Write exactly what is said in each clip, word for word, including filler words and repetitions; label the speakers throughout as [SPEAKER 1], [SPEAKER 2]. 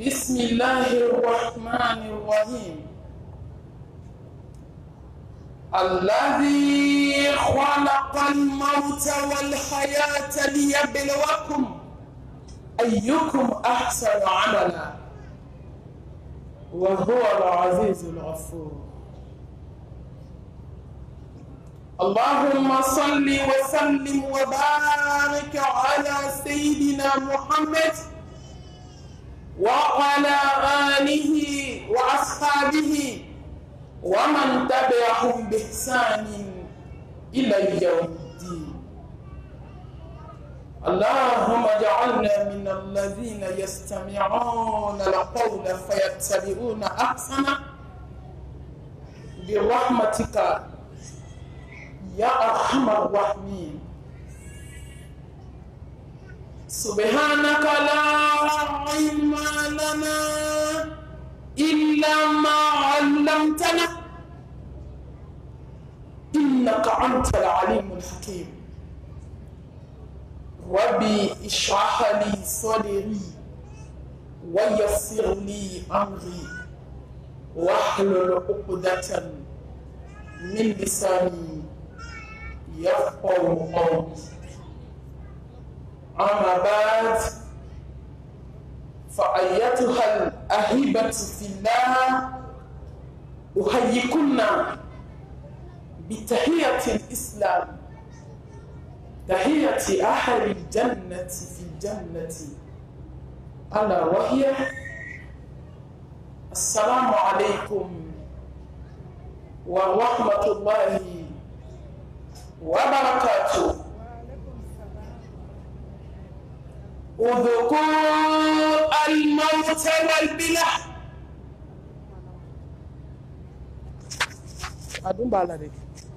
[SPEAKER 1] بسم الله الرحمن الرحيم. الذي خلق الموت والحياة ليبلوكم أيكم أحسن عملا وهو العزيز الغفور. اللهم صل وسلم وبارك على سيدنا محمد وعلى آله وأصحابه ومن تبعهم بإحسان إلى يوم الدين. اللهم اجعلنا من الذين يستمعون القول فيتبعون أحسنه برحمتك يا أرحم الراحمين. سبحانك لا علم لنا إلا ما علمتنا إنك أنت العليم الحكيم. ربي اشرح لي صدري ويسر لي أمري واحلل عقدة من لساني يفقهوا قولي. أما بعد، فأيتها الأحبة في الله، أحييكن بتحية الإسلام، تحية أهل الجنة في الجنة، ألا وهي السلام عليكم ورحمة الله وبركاته. اذكروا الموت والبلى. أدون بالاري.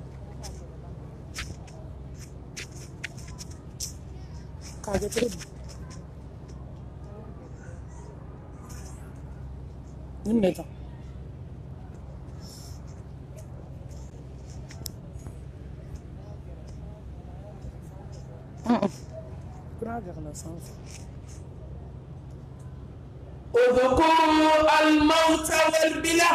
[SPEAKER 1] كاجي تري. نمنيتا. اذكروا الموت والبلى،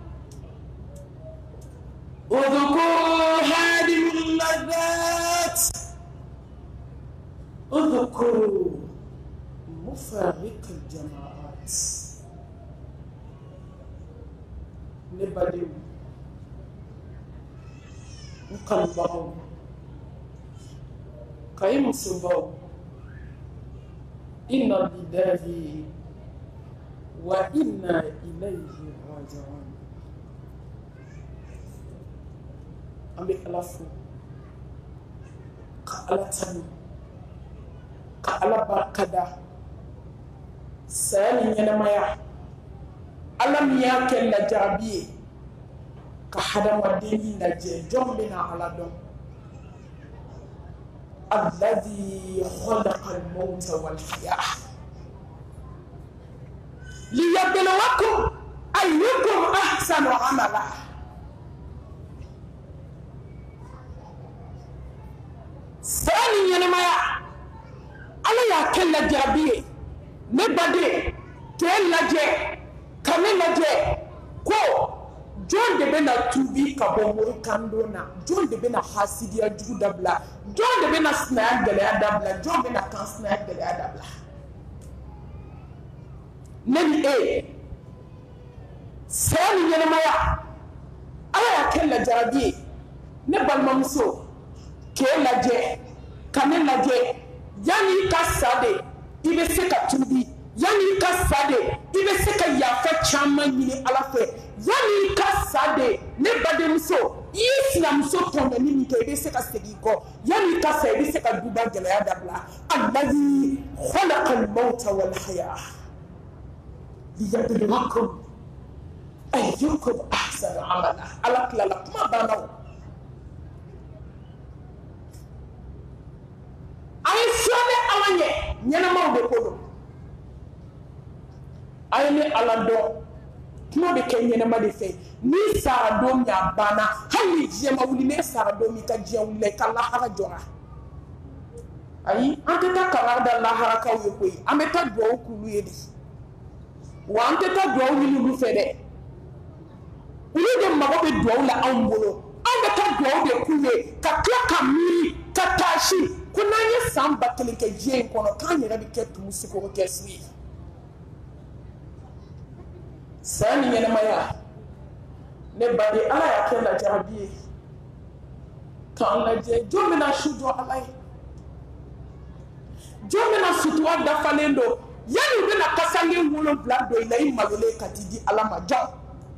[SPEAKER 1] اذكروا هادم اللذات، اذكروا مفارق الجماعات. نبدو نقلبهم كيم سبوا إن لله وإنا إليه راجعون. أمي كلافو كألا تاني كألا باكدا سالي ينمايا ألم ياكل لجابي كحدا مديني نجي جنبنا على دون. الذي خلق الموت والحياة ليبلوكم أيكم أحسن عملا. سألي ينمايا ألا يأكل جابي نبدي كيل لجي كمي لجي كو John de bena tubi kabomori kandona, John de bena hasidia judabla, John de bena snag de la dabla, John bena kan snag de la dabla. Nani e sani yenamaya ala kella jarabi ne balmamso kella je kanela je yani kasade ibe seka tubi yani kasade ibe seka yafa chama nyini alafe yani kasade ne bademso islamso tonga ni mike ibe seka segiko yani kasa ibe seka duba gele ya dabla. Allazi khalaqa al-mauta wal hayah liyabluwakum ayyukum ahsanu amala. Alakla la kuma bana ay sone awanye nyana mawde kodo ay ni alado kuma be kenye na made fe ni sara dom ya bana hali jema wuli ne sara dom ka je wule kala hara jora ay ante ta kala da la hara ka we koy ameta do kulu yedi wa an tɛ taa duwawu ɲini olu fɛ dɛ olu de mago bɛ duwawu la anw bolo an bɛ taa duwawu de k'u ye ka tila ka miiri ka taasi ko n'an ye san ba kelen kɛ diɲɛ in kɔnɔ k'an yɛrɛ bɛ kɛ tumu sukoro kɛsu ye san ni ɲɛnɛmaya ne baden ala y'a kɛ lajarabi ye k'an lajɛ jɔn bɛna su jɔ ala ye jɔn bɛna sutura dafalen don yanni u bɛna kasange wolonwula don i la i malolen ka t'i di ala ma jɔn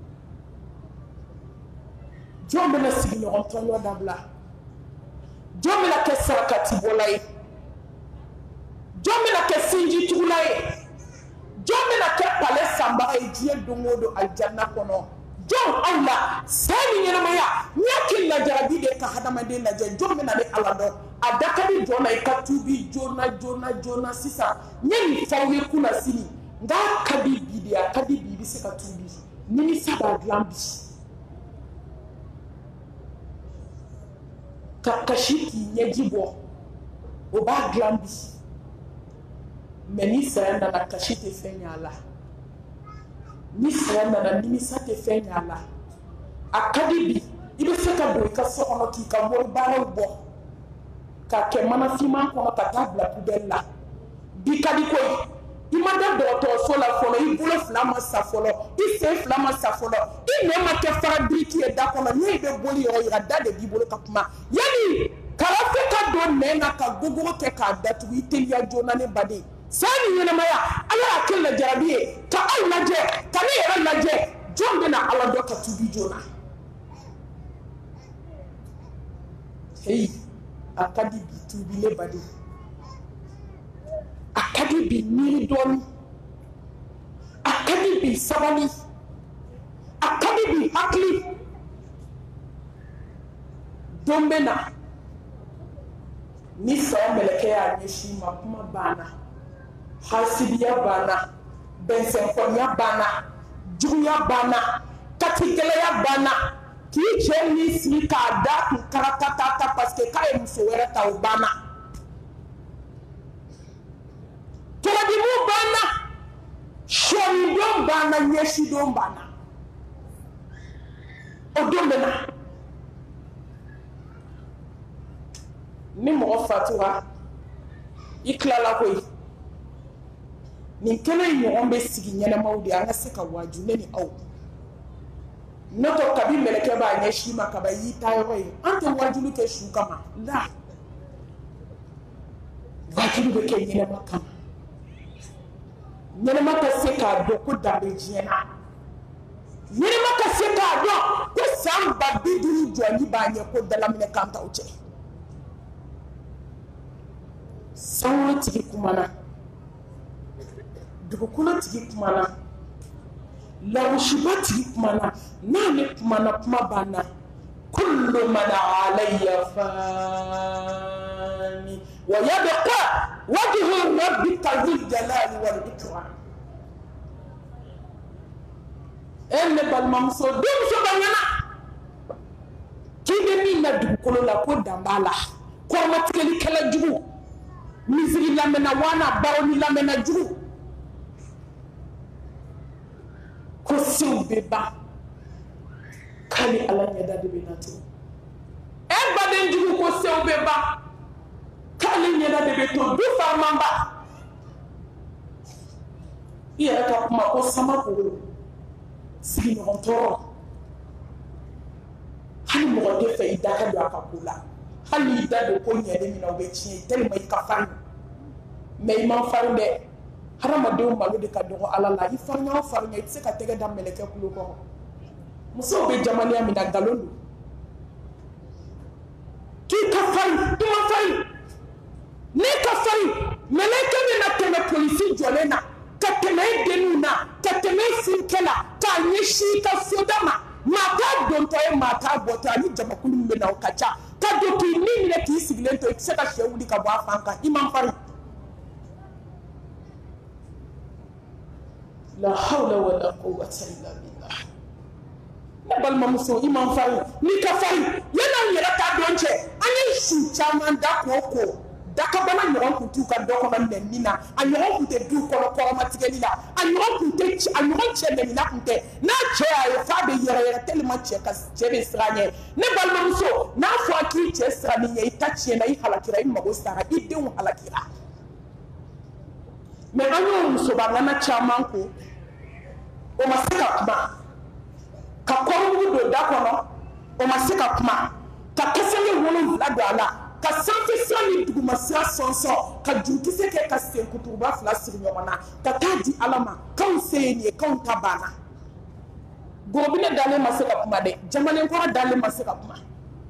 [SPEAKER 1] jɔn bɛna sigiɲɔgɔn tɔɲɔ dabila jɔn bɛna kɛ sarakatibɔla ye jɔn bɛna kɛ sinjitugula ye jɔn bɛna kɛ palɛ sanbaga ye diɲɛ don o don alijanna kɔnɔ jɔn aw la san ni ɲɛnamaya n'i y'a kɛ lajarabi de ka hadamaden lajɛ jɔn bɛna ni ala dɔn a da ka di jɔn na i ka tuubi joona joona joona sisan n ye nin f'aw ye kunna sini nka a ka di bi de a ka di bi i bɛ se ka tuubi nimisa b'a dilan bi ka kasi k'i ɲɛji bɔ o b'a dilan bi mɛ ni saya nana kasi tɛ fɛn ɲɛ a la ni saya nana nimisa tɛ fɛn ɲɛ a la a ka di bi i bɛ se ka don i ka so kɔnɔ k'i ka mori baaraw bɔ k'a kɛ mana finman kɔnɔ ka taa bila pubɛli la bi ka di ko ye i ma da dɔgɔtɔrɔso la fɔlɔ i bolo fila ma sa fɔlɔ i sen fila ma sa fɔlɔ i nɛ ma kɛ fara biriki ye da kɔnɔ ɲɛ i bɛ boli yɔrɔ yira da de b'i bolo ka kuma yanni karafe ka don nɛn na ka gogoro kɛ k'a datugu i teliya joona ne baden san ni ɲɛnamaya ala y'a kɛ lajarabi ye ka aw lajɛ ka ne yɛrɛ lajɛ jɔn bɛna ala dɔ ka tubi joona heyi a ka di bi tubi ne baden a ka di bi miiri dɔɔni a ka di bi sabali a ka di bi hakili don bɛ na ni san mɛlɛkɛ y'a ɲɛsin ma kuma banna hasidiya banna bɛnsɛnfɔniya banna juguya banna katigɛlɛya banna k'i cɛ ni sigi k'a da kun karatatata parce que k'a ye muso wɛrɛ ta o banna tɔlɔdimu banna sɔɔnidon banna ɲɛsidon banna o don bɛ na ni mɔgɔ fatura i tilala koyi nin kɛnɛ in ɲɔgɔn bɛ sigi ɲɛnamaw de an ka se ka waaju ne ni aw n'o tɛ kabi mɛlɛkɛ b'a ɲɛsin ma kaba y'i ta yɔrɔ ye an tɛ waajulu kɛ su kama la waajulu bɛ kɛ ɲɛnama kama ɲɛnama ka se k'a dɔn ko da bɛ diɲɛ na ɲɛnama ka se k'a dɔn ko san ba bi duuru jɔli b'a ɲɛ ko dalaminɛ kan t'aw cɛ sanwó tigi kumana dugukolo tigi kumana lawusiba tigi kumana n'ale kumana kuma banna kullu man alayya fani wa yabqa wajhu rabbika dhul jalali wal ikram en ne balimamuso denmuso banyana k'i bɛ min na dugukolo la ko dan b'a la kɔrɔmatigɛlikɛla jugu misiri lamɛnna wana baroni lamɛnna jugu ko sew bɛ ban k'ale ala ɲɛda de bɛ na to e baden jugu ko sew bɛ ban k'ale ɲɛda de bɛ to du famanba i yɛrɛ ka kuma ko sama koro sigiɲɔgɔn tɔɔrɔ hali mɔgɔ tɛ fɛ i da ka don a ka ko la hali i da don ko ɲɛlen min na o bɛ tiɲɛ i tellement i ka farin mais i man farin dɛ hadamadenw malo de ka dɔgɔ ala la i farinya o farinya i tɛ se ka tɛgɛ da mɛlɛkɛ kulo kɔrɔ musow bɛ jamaniya min na nkalon don k'i ka farin i ma farin n'i ka farin mɛlɛkɛ bɛ na tɛmɛ polisi jɔlen na ka tɛmɛ i denniw na ka tɛmɛ i furukɛ la k'a ɲɛsin i ka soda ma maa t'a dontɔ ye maa t'a bɔtɔ ani jamakulu min bɛ na o ka ca ka don k'i ni minɛ k'i sigilen to i tɛ se ka sɛ wuli ka bɔ a fan kan i man farin la hawla wala quwwata illa billah ne balimamuso i man farin n'i ka farin yan'anw yɛrɛ ta dɔn cɛ an ye su caman da k'o ko dakabana ɲɔgɔn kun t'u ka dɔ kɔnɔ nɛni na a ɲɔgɔn kun tɛ du kɔnɔ kɔrɔmatigɛli la a ɲɔgɔn kun tɛ a ɲɔgɔn cɛ nɛnina kun tɛ n'a cɛ y'a ye f'a bɛ yɛrɛ yɛrɛ tellement cɛ ka cɛ bɛ siran ɲɛ ne balimamuso n'a fɔra k'i cɛ sirannen ɲɛ i ta tiɲɛna i halakira i mago sara i denw halakira mais an y'o musobaŋana caman ko o ma se ka kuma ka kɔrɔmugu don da kɔnɔ o ma se ka kuma ka kasɛnge wolonwula don a la ka sanfɛ sira ni duguma sira sɔnsɔn ka jurukisɛ kɛ ka senkuturuba fila siri ɲɔgɔn na ka taa di ala ma k'anw se ye nin ye k'anw ta banna gorobinɛ dalen ma se ka kuma dɛ jamalenkɔrɔ dalen ma se ka kuma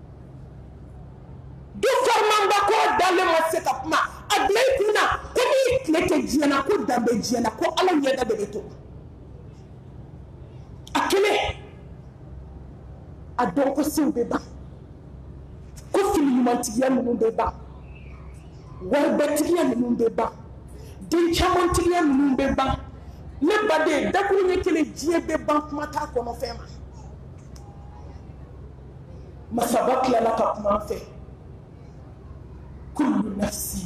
[SPEAKER 1] du farimanbakɔrɔ dalen ma se ka kuma a bila i kun na ko n'i tile kɛ diɲɛ na ko dan bɛ diɲɛ na ko ala ɲɛda de bɛ to a kelen a dɔn ko sew bɛ ban ko fini ɲumantigiya ninnu bɛ ban waribɛtigiya ninnu bɛ ban den camantigiya ninnu bɛ ban ne baden dakuru ɲɛ kelen diɲɛ bɛ ban kuma t'a kɔnɔ fɛn ma masaba tilala ka kuma an fɛ kullu nafsi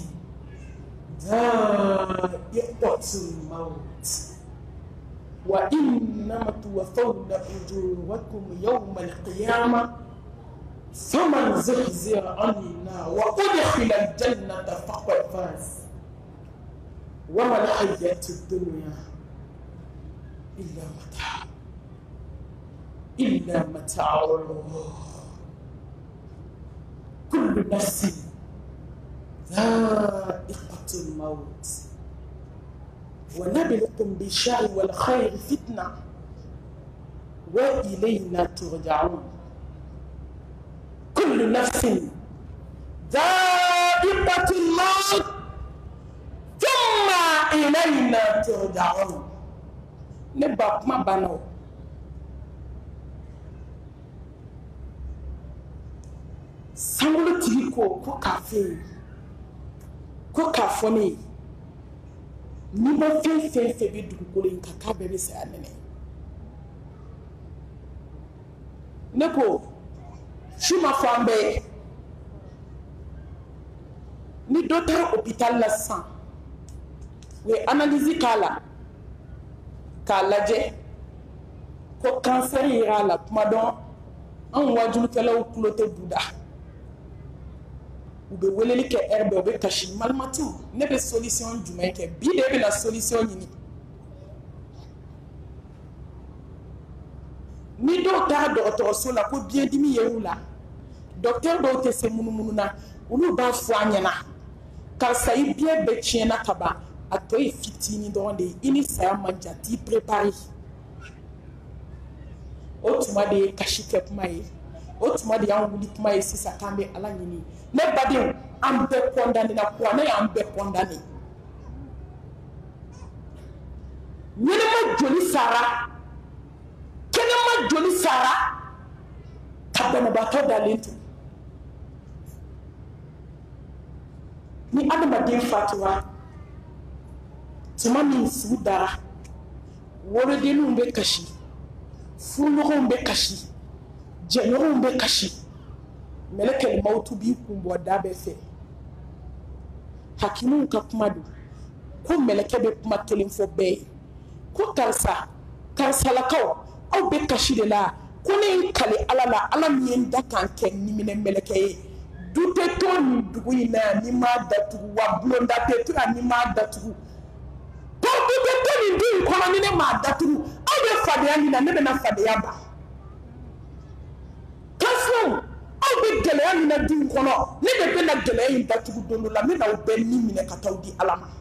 [SPEAKER 1] dha'iqatul maut wa innama tuwaffawna ujurakum yawmal qiyamah فمن زحزح عن النار وأدخل الجنة فقد فاز وما الحياة الدنيا إلا متاع إلا متاع الله كل نفس ذائقة الموت ونبلكم بالشر والخير فتنة وإلينا ترجعون كل نفس ذائقة الموت ثم إلينا ترجعون نبقى ما بانو سامولو تيكو كو كافي كو كافوني نيبا في في في بيدو كولين كاكا بيبي سيانيني نكو Chuma Fambe, ni docteur hôpital la sang, we analyse kala, kala je, ko cancer ira la kumadon, an wajulu kala u kulote buda, u be weleli ke herbe u be kashi malmatu, ne be solution jumɛn kɛ bi de be la solution ɲini. Ni dɔw taara dɔgɔtɔrɔso la ko biyɛndimi ye u la docteur dɔw tɛ se munumunu na olu b'a fɔ a ɲɛna karisa i biyɛn bɛɛ tiɲɛna ka ban a tɔ ye fitinin dɔrɔn de ye i ni saya man jan t'i préparé o tuma de ye kasi kɛ kuma ye o tuma de y'an wuli kuma ye sisan k'an bɛ ala ɲini ne badenw an bɛɛ condamné na kuranɛ y'an bɛɛ condamné ɲɛnɛma joli sara kɛnɛma joli sara ka banabaatɔ dalen to ni adamaden fatura tuma min sugu dara wolodenninw bɛ kasi furuɲɔgɔnw bɛ kasi jɛɲɔgɔnw bɛ kasi mɛlɛkɛl mawutu b'i kun bɔ da bɛɛ fɛ hakimuw ka kuma don ko mɛlɛkɛ bɛ kuma kelen fɔ bɛɛ ye ko karisa karisalakaw aw bɛ kasi de la ko ne ye kale ala la ala min ye n da kan kɛ niminɛ mɛlɛkɛ ye du tɛ to nin dugu in na yan ni m'a datugu wa bulonda tɛ to yan ni m'a datugu porte tɛ to nin du in kɔnɔ ni ne m'a datugu aw bɛ fadenya min na ne bɛna fadenya ban kanfɛnw aw bɛ gɛlɛya min na du in kɔnɔ ne de bɛna gɛlɛya in datugu don dɔ la n bɛna aw bɛɛ ni minɛ ka taa di ala ma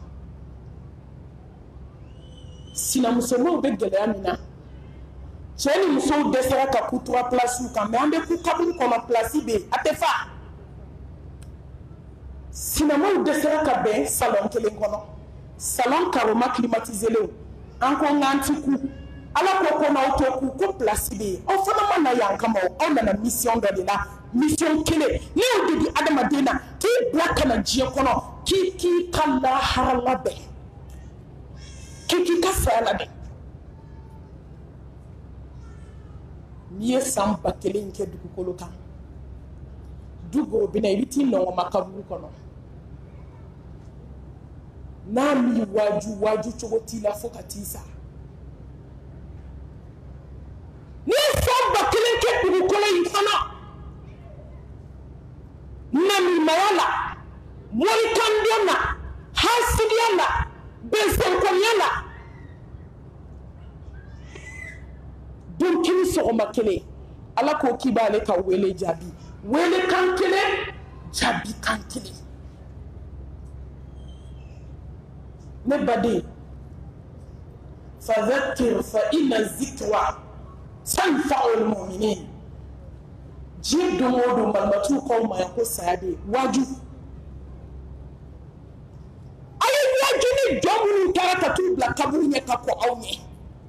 [SPEAKER 1] sinamusomaw bɛ gɛlɛya min na cɛ ni musow dɛsɛra ka ku tura plasiw kan mɛ an bɛ ku kaburu kɔnɔ plasi bɛ yen a tɛ fa sinamaw dɛsɛra ka bɛn salon kelen kɔnɔ salon karoma climatisé an ko n k'an ti ku ala ko ko n'aw to ku ko plasi bɛ yen aw fana ma na yan kama aw nana mission dɔ de la mission kelen ne y'o de di adamaden na k'i bila ka na diɲɛ kɔnɔ k'i k'i ka lahara labɛn k'i k'i ka saya labɛn n'i ye san ba kelen kɛ dugukolo kan du gorobinɛ i bɛ t'i nɔgɔma kaburu kɔnɔ n'a mi waju waju cogo t'i la fo ka t'i sa ni san ba kelen kɛ dugukolo in kɔnɔ namimaya la morikandon na hasidiya la bɛnsɛnkɔniya la don kini sɔgɔma kelen ala ko k'i b'ale ka wele jaabi wele kan kelen jaabi kan kelen ne baden fadhakkir fa inna zikra tanfa'ul mu'minin jiɲɛ don o don balimatu k'aw ma yan ko saya bɛ yen waju a ye waju ni jɔn minnu taara ka t'u bila kaburu ɲɛ ka kɔn aw ɲɛ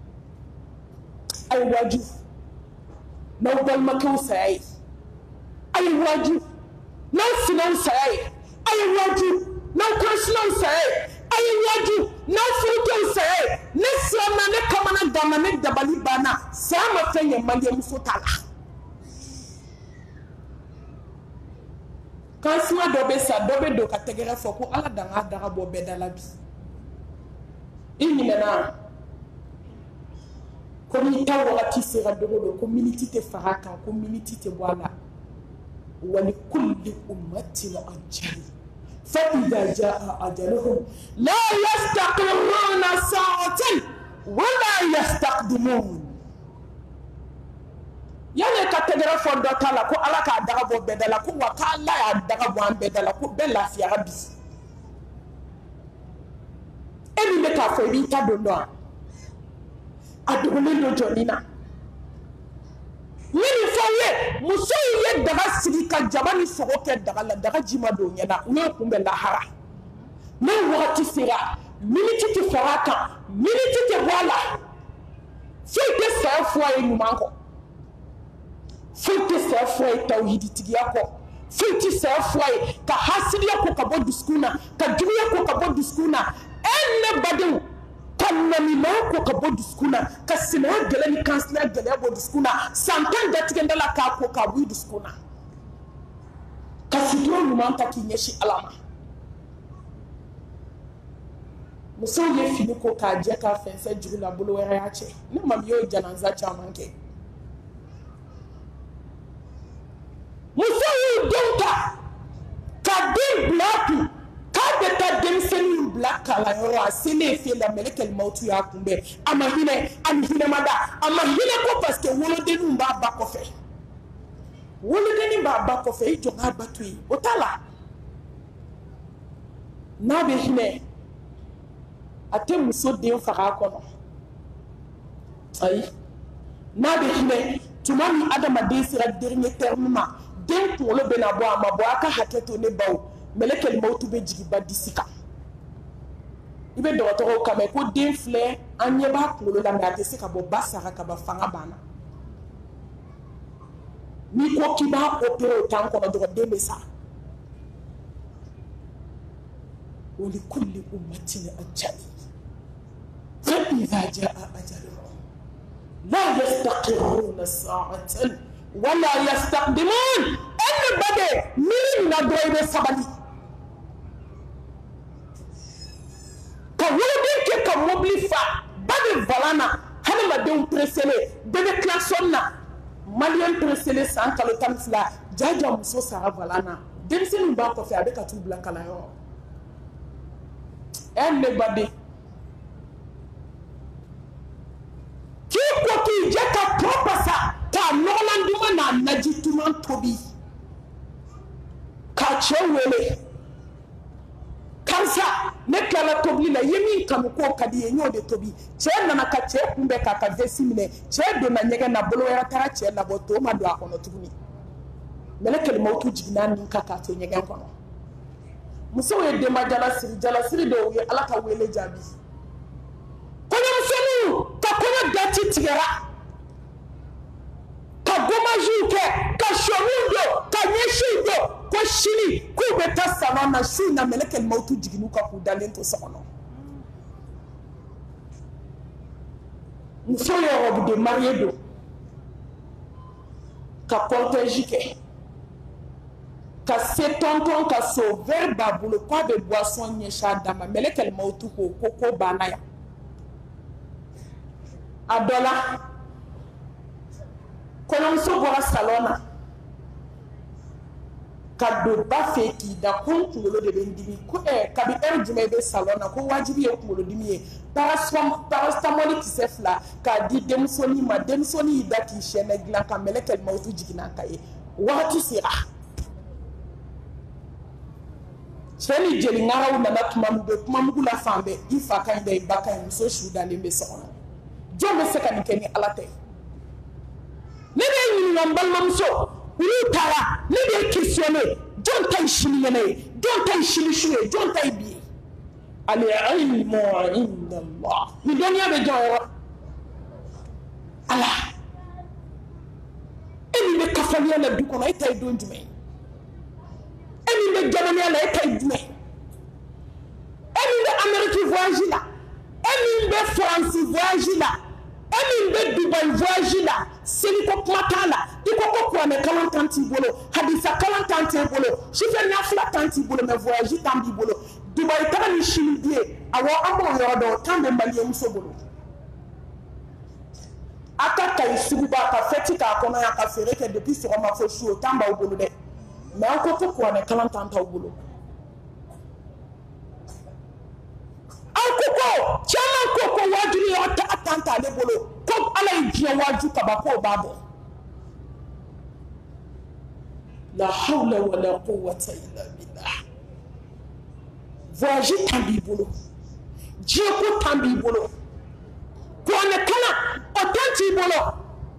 [SPEAKER 1] a ye waju n'aw balimakɛw saya ye a ye waju n'aw sinaw saya ye a ye waju n'aw kansinaw saya ye a ye waju n'aw furukɛw saya ye ne siranna ne kamana ganna ne dabali banna saya ma fɛn ɲɛ maliɲɛmuso t'a la kansima dɔ bɛ sa dɔ bɛ don ka tɛgɛrɛ fɔ ko ala dan ka daga bɔ bɛɛ da la bi i ɲinɛna ko n'i ta wagati sera dogo don ko miniti tɛ far'a kan ko miniti tɛ bɔ a la wali kulli ummatin ajal fa idha jaa ajaluhum la yastaqiruna sa'atan wala yastaqdimun yani ka tɛgɛrɛ fɔ dɔ ta la ko ala k'a daga bɔ bɛɛ da la ko wa k'ala y'a daga bɔ an bɛɛ da la ko bɛɛ lafiyara bi e min bɛ k'a fɔ i b'i ta don dɔn a dogolen don jɔnni na ni nin fɔ ye musow ye daga sigi ka jaba ni sogo kɛ daga la daga ji ma don ɲɛna u y'o kunbɛn lahara ne wagati sera miniti tɛ fara a kan miniti tɛ bɔ a la foyi tɛ saya fɔ a ye ɲuman kɔ foyi tɛ saya fɔ a ye tawhiditigiya kɔ foyi tɛ saya fɔ a ye ka hasidiya ko ka bɔ dusukun na ka juguya ko ka bɔ dusukun na e ne badenw ka namimaya ko ka bɔ dusukun na ka sinaya gɛlɛ ni kansinaya gɛlɛya bɔ dusukun na san tan datigɛnda la k'a ko k'a bɔ i dusukun na ka sutura ɲuman ta k'i ɲɛsin ala ma musow ye fini ko k'a jɛ k'a fɛnsɛ juru la bolo wɛrɛ y'a cɛ ne mami y'o janaza caman kɛ musow y'u denw ta ka den bila a kun k'a bɛ taa denmisɛnninw bila kalanyɔrɔ a selen fɛ la mɛlɛkɛl mawutu y'a kunbɛn a ma hinɛ a ni hinɛ ma da a ma hinɛ ko parce que wolodenninw b'a ba kɔfɛ wolodennin b'a ba kɔfɛ i jɔ k'a ba to yen o t'a la n'a bɛ hinɛ a tɛ muso den faga a kɔnɔ ayi n'a bɛ hinɛ tuma min adamaden sera dernier terme ma den kunkolo bɛna bɔ a ma bɔ a ka hakɛ to ne baw mɛlɛkɛl mawutu bɛ jigin ba disi kan i bɛ dɔgɔtɔrɔw kan mɛn ko den filɛ an ɲɛ b'a kunkolo la mɛ a tɛ se ka bɔ ba sara ka ban fanga banna n'i ko k'i b'a opéré o temps kɔnɔ dɔrɔn den bɛ sa wali kulli ummatin ajal fa idha jaa ajaluhum la yastaqiruna sa'atan wala yastaqdimun ɛnni bade miri na dɔrɔn i bɛ sabali ka woloden kɛ ka mobili fa ba bɛ valan na hadamadenw peresele bɛɛ bɛ klaxon na maliyɛn peresele san kalo tan ni fila jaja muso sara valan na denmisɛnninw b'a kɔfɛ a bɛ ka t'u bila kalanyɔrɔ ɛnni bade k'i ko k'i jɛ ka tɔ basa k'a nɔgɔlan duman n'a naji duman tobi k'a cɛ wele karisa ne tilala tobili la i ye min kanu k'o ka di ye n y'o de tobi cɛ nana ka cɛ kunbɛn k'a ka vesi minɛ cɛ donna ɲɛgɛn na bolo wɛrɛ taara cɛ labɔ to ma don a kɔnɔ tuguni mɛlɛkɛl mawutu jiginna nin kan k'a to ɲɛgɛn kɔnɔ musow ye denba jalasiri jalasiri dɔw ye ala ka wele jaabi kɔɲɔmusoninw ka kɔɲɔ dati tigɛra ka gomajiw kɛ ka sɔniw don ka ɲɛsiw don ko sini k'u bɛ taa salon na su in na mɛlɛkɛl mawutu jiginnu kan k'u dalen to so kɔnɔ muso ye robe de mariée don ka cortège kɛ ka se tonton ka so verre b'a bolo k'a bɛ boisson ɲɛsin a da ma mɛlɛkɛl mawutu ko ko ko banna yan a dɔ la kɔɲɔmuso bɔra salon na ka don ba fɛ k'i da ko n kunkolo de bɛ n dimi ko ɛ kabi ɛri jumɛn bɛ salon na ko wajibi ye kunkolodimi ye paracetamol kisɛ fila k'a di denmusonin ma denmusonin y'i da k'i sɛnɛ dilan ka mɛlɛkɛl mawutu jiginna a kan ye wagati sera cɛ ni jeli ŋaraw nana tuma min bɛ kuma mugu la fan bɛɛ i fa ka ɲi dɛ i ba ka ɲi muso su dalen bɛ so kɔnɔ jɔn bɛ se ka nin kɛ ni ala tɛ ne bɛ ɲininka n balimamuso olu taara ne bɛ questionner jɔn ta ye sini ɲɛna ye jɔn ta ye sini su ye jɔn ta ye bi ye al-ilmu inda Allah nin dɔnniya bɛ jɔn yɔrɔ ala e min bɛ kafaniya la du kɔnɔ e ta ye don jumɛn ye e min bɛ jamaniya la e ta ye jumɛn e min bɛ Amérique voyage la e min bɛ France voyage la e min bɛ Dubai voyage la seliko kuma t'a la i ko ko kuranɛ kalan tan t'i bolo hadisa kalan tan t'i bolo sufɛ nafila tan t'i bolo mais voyage tan b'i bolo Dubai taga ni sini biye awɔ an b'o yɔrɔ dɔn tan bɛ maliyɛnmuso bolo a ka kayi suguba ka fɛti k'a kɔnɔ yan ka feere kɛ depuis sɔgɔma fo su o tan b'aw bolo dɛ mais an ko ko kuranɛ kalan tan t'aw bolo an ko ko caman ko ko wajibi yɔrɔ ta tan t'ale bolo ko ala ye diɲɛ waaju kaba k'o b'a bɔ la hawla wala quwwata illa billah voyage tan b'i bolo diɲɛ ko tan b'i bolo kuranɛ kalan o tan t'i bolo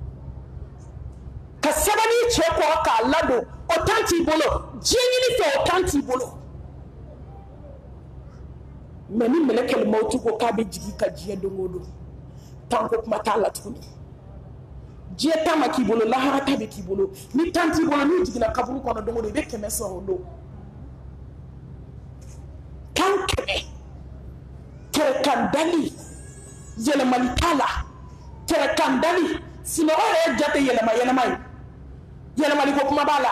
[SPEAKER 1] ka sabali cɛ kɔrɔ k'a ladon o tan t'i bolo diɲɛ ɲini fɛ o tan t'i bolo mais ni mɛlɛkɛl mawutu ko k'a bɛ jigin ka diɲɛ don o don tan ko kuma t'a la tuguni diɲɛ ta ma k'i bolo lahara ta bɛ k'i bolo ni tan t'i bolo n'i jiginna kaburu kɔnɔ don o don i bɛ kɛmɛ sɔrɔ o don tan kɛmɛ kɛrɛkan dali yɛlɛmali t'a la kɛrɛkan dali sinɔgɔ yɛrɛ jate yɛlɛma yɛlɛma ye yɛlɛmali ko kuma b'a la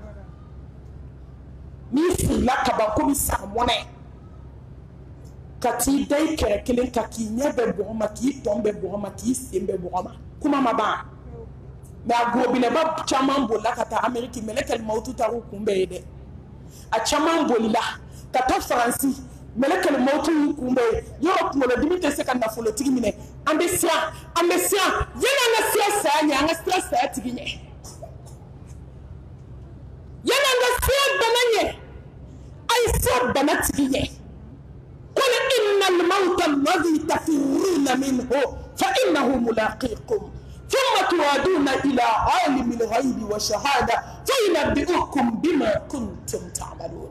[SPEAKER 1] n'i sigila ka ban komi san mɔnɛ ka t'i da i kɛrɛ kelen kan k'i ɲɛ bɛ bɔgɔma k'i tɔn bɛ bɔgɔma k'i sen bɛ bɔgɔma kuma ma ban mais a gorobinɛba caman bolila ka taa Amérique mɛlɛkɛl mawutu taar'u kunbɛn ye dɛ a caman bolila ka taa Faransi mɛlɛkɛl mawutu y'u kunbɛn ye yɔrɔ kunkolodimi tɛ se ka nafolotigi minɛ an bɛ siran an bɛ siran yanni an ka sira saya ɲɛ an ka sira saya tigi ɲɛ yanni an ka sira bana ɲɛ a ye sira bana tigi ɲɛ قل إن الموت الذي تفرون منه فإنه ملاقيكم ثم ترادون إلى عالم الغيب والشهادة فينبئكم بما كنتم تعملون.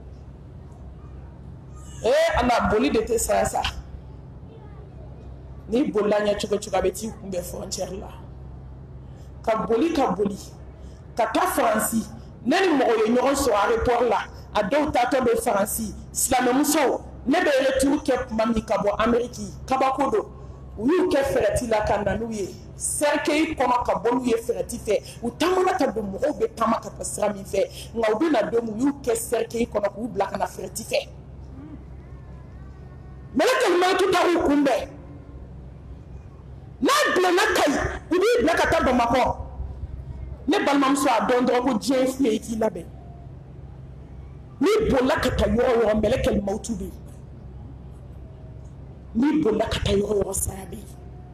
[SPEAKER 1] إيه أنا بولي دتي ساسا ni bolanya chuko chuka beti kumbe frontière la ka boli ka boli ka ta France nani mo yo ñoron so aéroport la a do ta to be France islam muso ne bɛ retour kɛ kuma min ka bɔ Amérique kabako don u y'u kɛ fɛrɛti la ka na n'u ye cercueil kɔnɔ ka bɔ n'u ye fɛrɛti fɛ u taamana ka don mɔgɔw bɛ taama ka taa sira min fɛ nka u bɛ na don u y'u kɛ cercueil kɔnɔ k'u bila ka na fɛrɛti fɛ mɛlɛkɛl mawutu taar'u kunbɛn n'a bilenna Kayi u b'i bila ka taa Bamakɔ ne balimamuso a dɔn dɔrɔn ko diɲɛ filɛ i k'i labɛn n'i bolila ka taa yɔrɔ yɔrɔ mɛlɛkɛl mawutu bɛ yen n'i bolila ka taa yɔrɔ yɔrɔ saya bɛ yen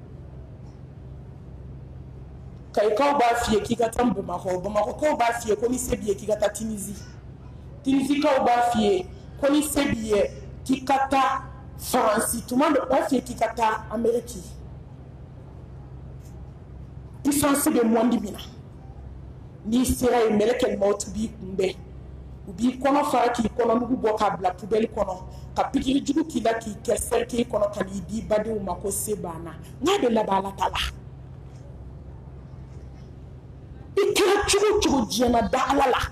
[SPEAKER 1] Kayikaw b'a f'i ye k'i ka taa Bamakɔ Bamakɔkaw b'a f'i ye ko ni se b'i ye k'i ka taa Tunisie Tunisikaw b'a f'i ye ko ni se b'i ye k'i ka taa Faransi tuma dɔ b'a f'i ye k'i ka taa Amérique puissance bɛ monde min na n'i sera yen mɛlɛkɛl mawutu b'i kunbɛn u b'i kɔnɔ fara k'i kɔnɔ mugu bɔ k'a bila poubelle kɔnɔ ka pikiri jugu k'i la k'i kɛ cercueil kɔnɔ ka n'i di badenw ma ko se banna n'a bɛ laban ala ta la i kɛra cogo cogo diɲɛna da ala la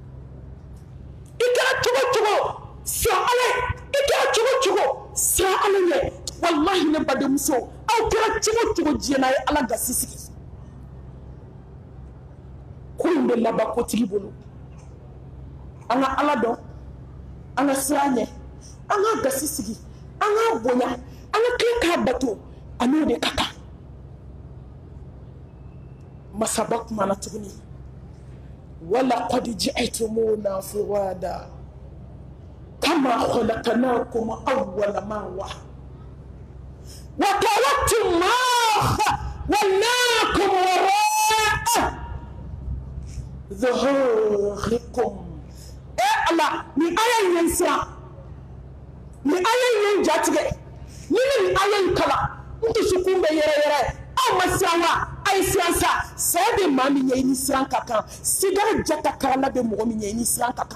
[SPEAKER 1] i kɛra cogo cogo siran ala i kɛra cogo cogo siran ala ɲɛ walahi ne badenmuso aw kɛra cogo cogo diɲɛna ye ala gasi sigi ko in bɛ laban kotigi bolo an ka ala dɔn an ka siran ɲɛ an ka gasi sigi an ka bonya an ka tila k'a bato a n'o de ka kan masaba kumana tuguni wala qad ji'tumuna furada kama khalaqnakum awwala marra wa taraktum ma khawalnakum wara'a zuhurikum e ala ni aya yin sira ni aya yin jatige ni ni aya yin kala nti sukumbe yere yere aw masirawa ay siyansa sɛde maa min ɲɛ i ni siran ka kan sigara jata karala bɛ mɔgɔ min ɲɛ i ni siran ka kan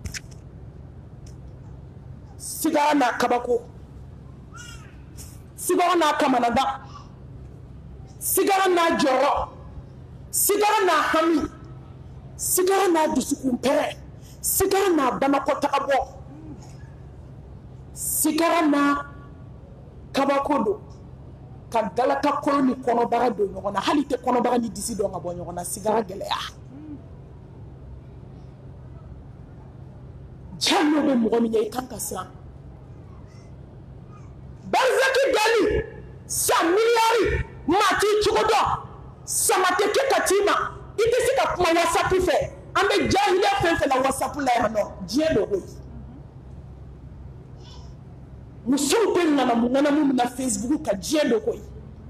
[SPEAKER 1] sigara n'a kabako sigara n'a kamanagan sigara n'a jɔyɔrɔ sigara n'a hami sigara n'a dusukun pɛrɛ sigara n'a banakɔtagabɔ sigara n'a kabako don ka galaka kolo ni kɔnɔbara don ɲɔgɔn na hali tɛ kɔnɔbara ni disi dɔn ka bɔ ɲɔgɔn na sigara gɛlɛya janno bɛ mɔgɔ min ye i kan ka siran barzaki dali sa miliyari maa t'i cogo dɔn sama tɛ kɛ ka t'i ma i tɛ se ka kuma whatsapp fɛ an bɛ jahiliya fɛn fɛn la whatsapp la yan nɔ diɲɛ dɔ koyi musow bɛ ŋanamu ŋanamu min na facebook ka diɲɛ dɔ koyi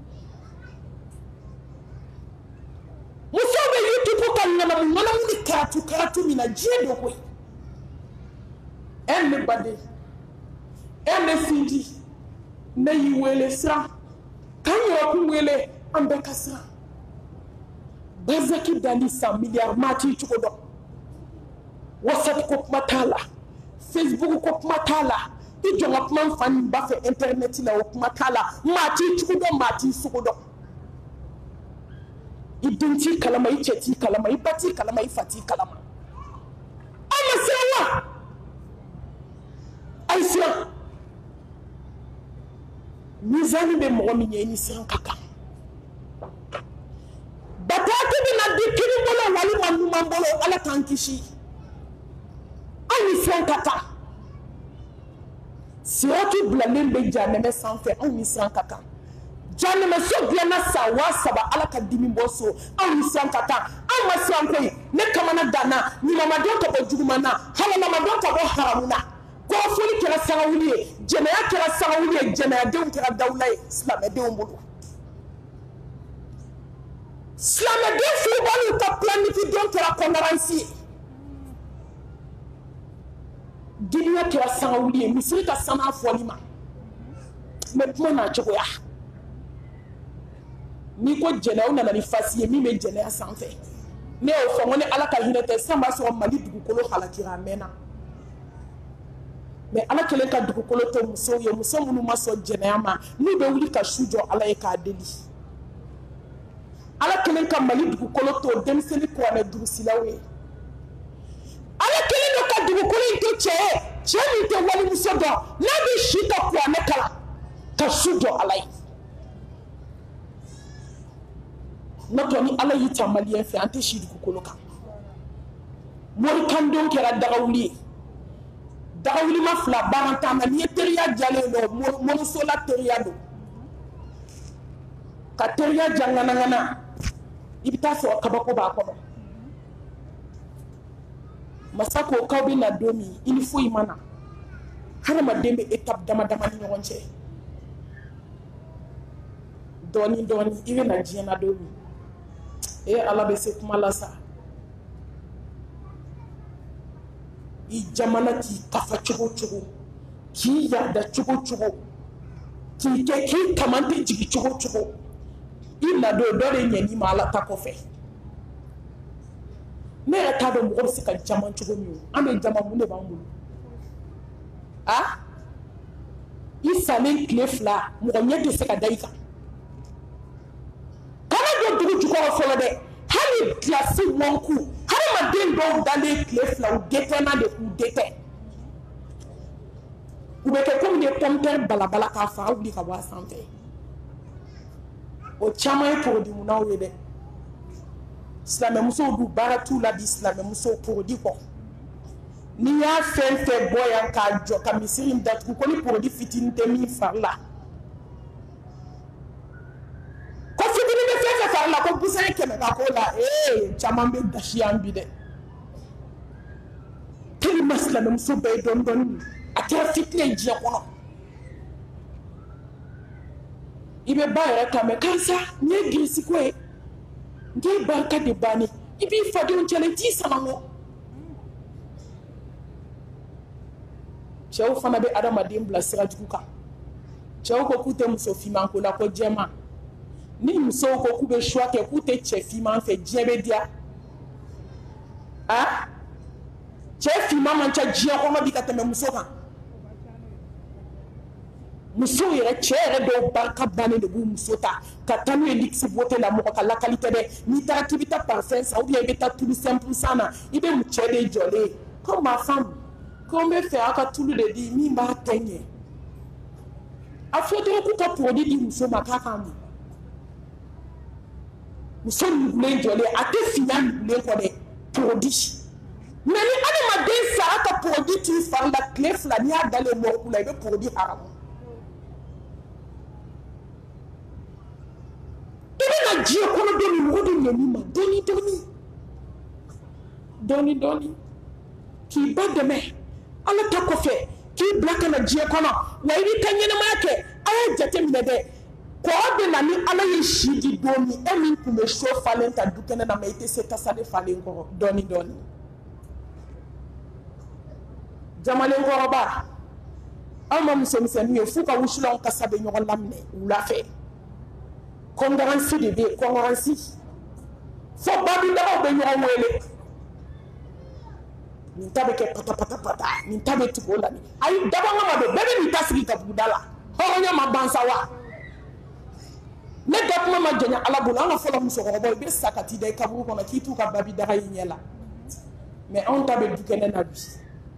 [SPEAKER 1] musow bɛ youtube ka ŋanamu ŋanamu ni karatu karatu min na diɲɛ dɔ koyi ɛn ne baden ɛn ne sinji ne y'i wele siran k'an yɛrɛ kun wele an bɛɛ ka siran bazaki dali san miliyari maa t'i cogo dɔn whatsapp ko kuma t'a la facebook ko kuma t'a la i jɔn ka kuma fa ni ba fɛ internet la o kuma t'a la maa t'i cogo dɔn maa t'i sogo dɔn i den t'i kalama i cɛ t'i kalama i ba t'i kalama i fa t'i kalama an ma siran wa a ye siran mizani bɛ mɔgɔ min ye i ni siran ka kan bataki bɛna di kini bolo walima ɲuman bolo ala k'an kisi an ni siran ka kan siratu bilalen bɛ janɛmɛ sanfɛ anw ni siran ka kan janɛmɛso dilanna san wa saba ala ka dimi bɔ so anw ni siran ka kan anw ma siran koyi ne kamana danna ɲumamadon ka bɔ juguman na halalamadon ka bɔ haramu na kɔrɔfɔli kɛra sagawuli ye jɛnɛya kɛra sagawuli ye jɛnɛyadenw kɛra dawula ye silamɛdenw bolo silamɛden furubaliw ka planifidenw kɛra kɔnɔransi ye duniya kɛra sagawuli ye misiri ka sanu a fɔli ma mɛ kuma n'a cogoya n'i ko jɛnɛya u nana ni fasi ye min bɛ jɛnɛya sanfɛ ne y'o fɔ n ko ni ala ka hinɛ tɛ san b'a sɔrɔ mali dugukolo halakira a mɛnna mɛ ala kɛlen ka dugukolo to musow ye muso minnu ma sɔn jɛnɛya ma n'u bɛ wuli ka su jɔ ala ye k'a deli ala kɛlen ka mali dugukolo to denmisɛnnin kuranɛ durusilaw ye ala kɛlen do ka dugukolo in to cɛ ye cɛ min tɛ walimuso dɔn n'a bɛ si ka kuranɛ kalan ka su jɔ ala ye n'o tɛ ni ala y'i ta maliyɛn fɛ an tɛ si dugukolo kan morikandenw kɛra dagawuli ye dagawuli ma fila barantan na n'i ye teriya jalen don mɔmusola teriya don ka teriya ja ŋanaŋana i bɛ taa sɔrɔ kabako b'a kɔnɔ masa ko k'aw bɛ na don min i ni foyi ma na hadamaden bɛ étape dama dama ni ɲɔgɔn cɛ dɔɔni dɔɔni i bɛ na diɲɛ na don min e ala bɛ se kuma la sa i jamana k'i kafa cogo cogo k'i yaada cogo cogo k'i kɛ k'i kaman tɛ jigin cogo cogo i na don dɔ de ɲɛn'i ma ala ta kɔfɛ ne yɛrɛ t'a dɔn mɔgɔ bɛ se ka jama cogo min an bɛ jama mun de b'an bolo a i salen tile fila mɔgɔ ɲɛ tɛ se ka da i kan kana don dugu jukɔrɔ fɔlɔ dɛ hali kilasi wɔnku hadamaden dɔw dalen tile fila u detɛna de k'u detɛ u bɛ kɛ komi de pɔmutɛri balabala k'a faga wuli ka bɔ a sanfɛ o caman ye porodimunaw ye dɛ silamɛmusow dun baara t'u la bi silamɛmusow porodi kɔ ni y'a fɛn fɛn bɔ yan k'a jɔ ka misiri in datugu ko ni produit fitinin tɛ min fari la ko fitinin bɛ fɛn fɛn fari la ko busan ye kɛmɛ ka k'o la ee caman bɛ gasi yan bi dɛ tellement silamɛmuso bɛɛ ye dɔɔni dɔɔni a kɛra fitinɛ ye diɲɛ kɔnɔ i bɛ ba yɛrɛ kan mɛ karisa nin ye girisi ko ye n tɛ barika de banni i b'i fadenw cɛla i t'i sanango cɛw fana bɛ adamaden bila sira jugu kan cɛw ko k'u tɛ muso finman ko la ko jɛman ni musow ko k'u bɛ choix kɛ k'u tɛ cɛ finman fɛ diɲɛ bɛ diya a cɛ finman man ca diɲɛ kɔnɔ bi ka tɛmɛ muso kan muso yɛrɛ cɛ yɛrɛ dɔw barika bannen de b'u muso ta ka taa n'u ye luxe beauté la mɔgɔ ka lakali tɛ dɛ n'i taara k'i bɛ taa parfum san ou bien i bɛ taa tulu simple san na i bɛ cɛ de jɔlen ye ko ma femme ko n bɛ fɛ a ka tulu de di min b'a tɛ ɲɛ a fɔ dɔrɔn k'u ka produit di muso ma k'a k'a min muso nugulen jɔlen a tɛ finya nugulen kɔ dɛ produit mais ni adamaden sara ka produit t'i fari la tile fila n'i y'a dalen mɔgɔw la i bɛ produit haramu i bɛna diɲɛ kɔnɔ don min mɔgɔ de ɲɛni ma dɔɔni dɔɔni dɔɔni dɔɔni k'i ba dɛmɛ ala ta kɔfɛ k'i bila ka na diɲɛ kɔnɔ wa i b'i ka ɲɛnamaya kɛ a y'a jateminɛ dɛ kɔɔ bɛ na ni ala ye si di don min e min tun bɛ so falen ta du kɛnɛ na mɛ i tɛ se tasale falen kɔrɔ dɔɔni dɔɔni jamalenkɔrɔba aw ma musomisɛnninw ye f'u ka wusulanw kasa bɛ ɲɔgɔn laminɛ wula fɛ kɔngɔransi de bɛ yen kɔngɔransi fo babindagaw bɛ ɲɔgɔn wele nin ta bɛ kɛ pata pata pata nin ta bɛ tugu o la ayi dabanga ma don bɛɛ bɛ nin ta sigi ka buguda la hɔrɔnya ma ban sa wa ne da kuma ma janya ala bolo an ka fɔlɔ musokɔrɔbaw i bɛ sa ka t'i da i kaburu kɔnɔ k'i t'u ka babidaga y'i ɲɛ la mais anw ta bɛ du kɛnɛ na bi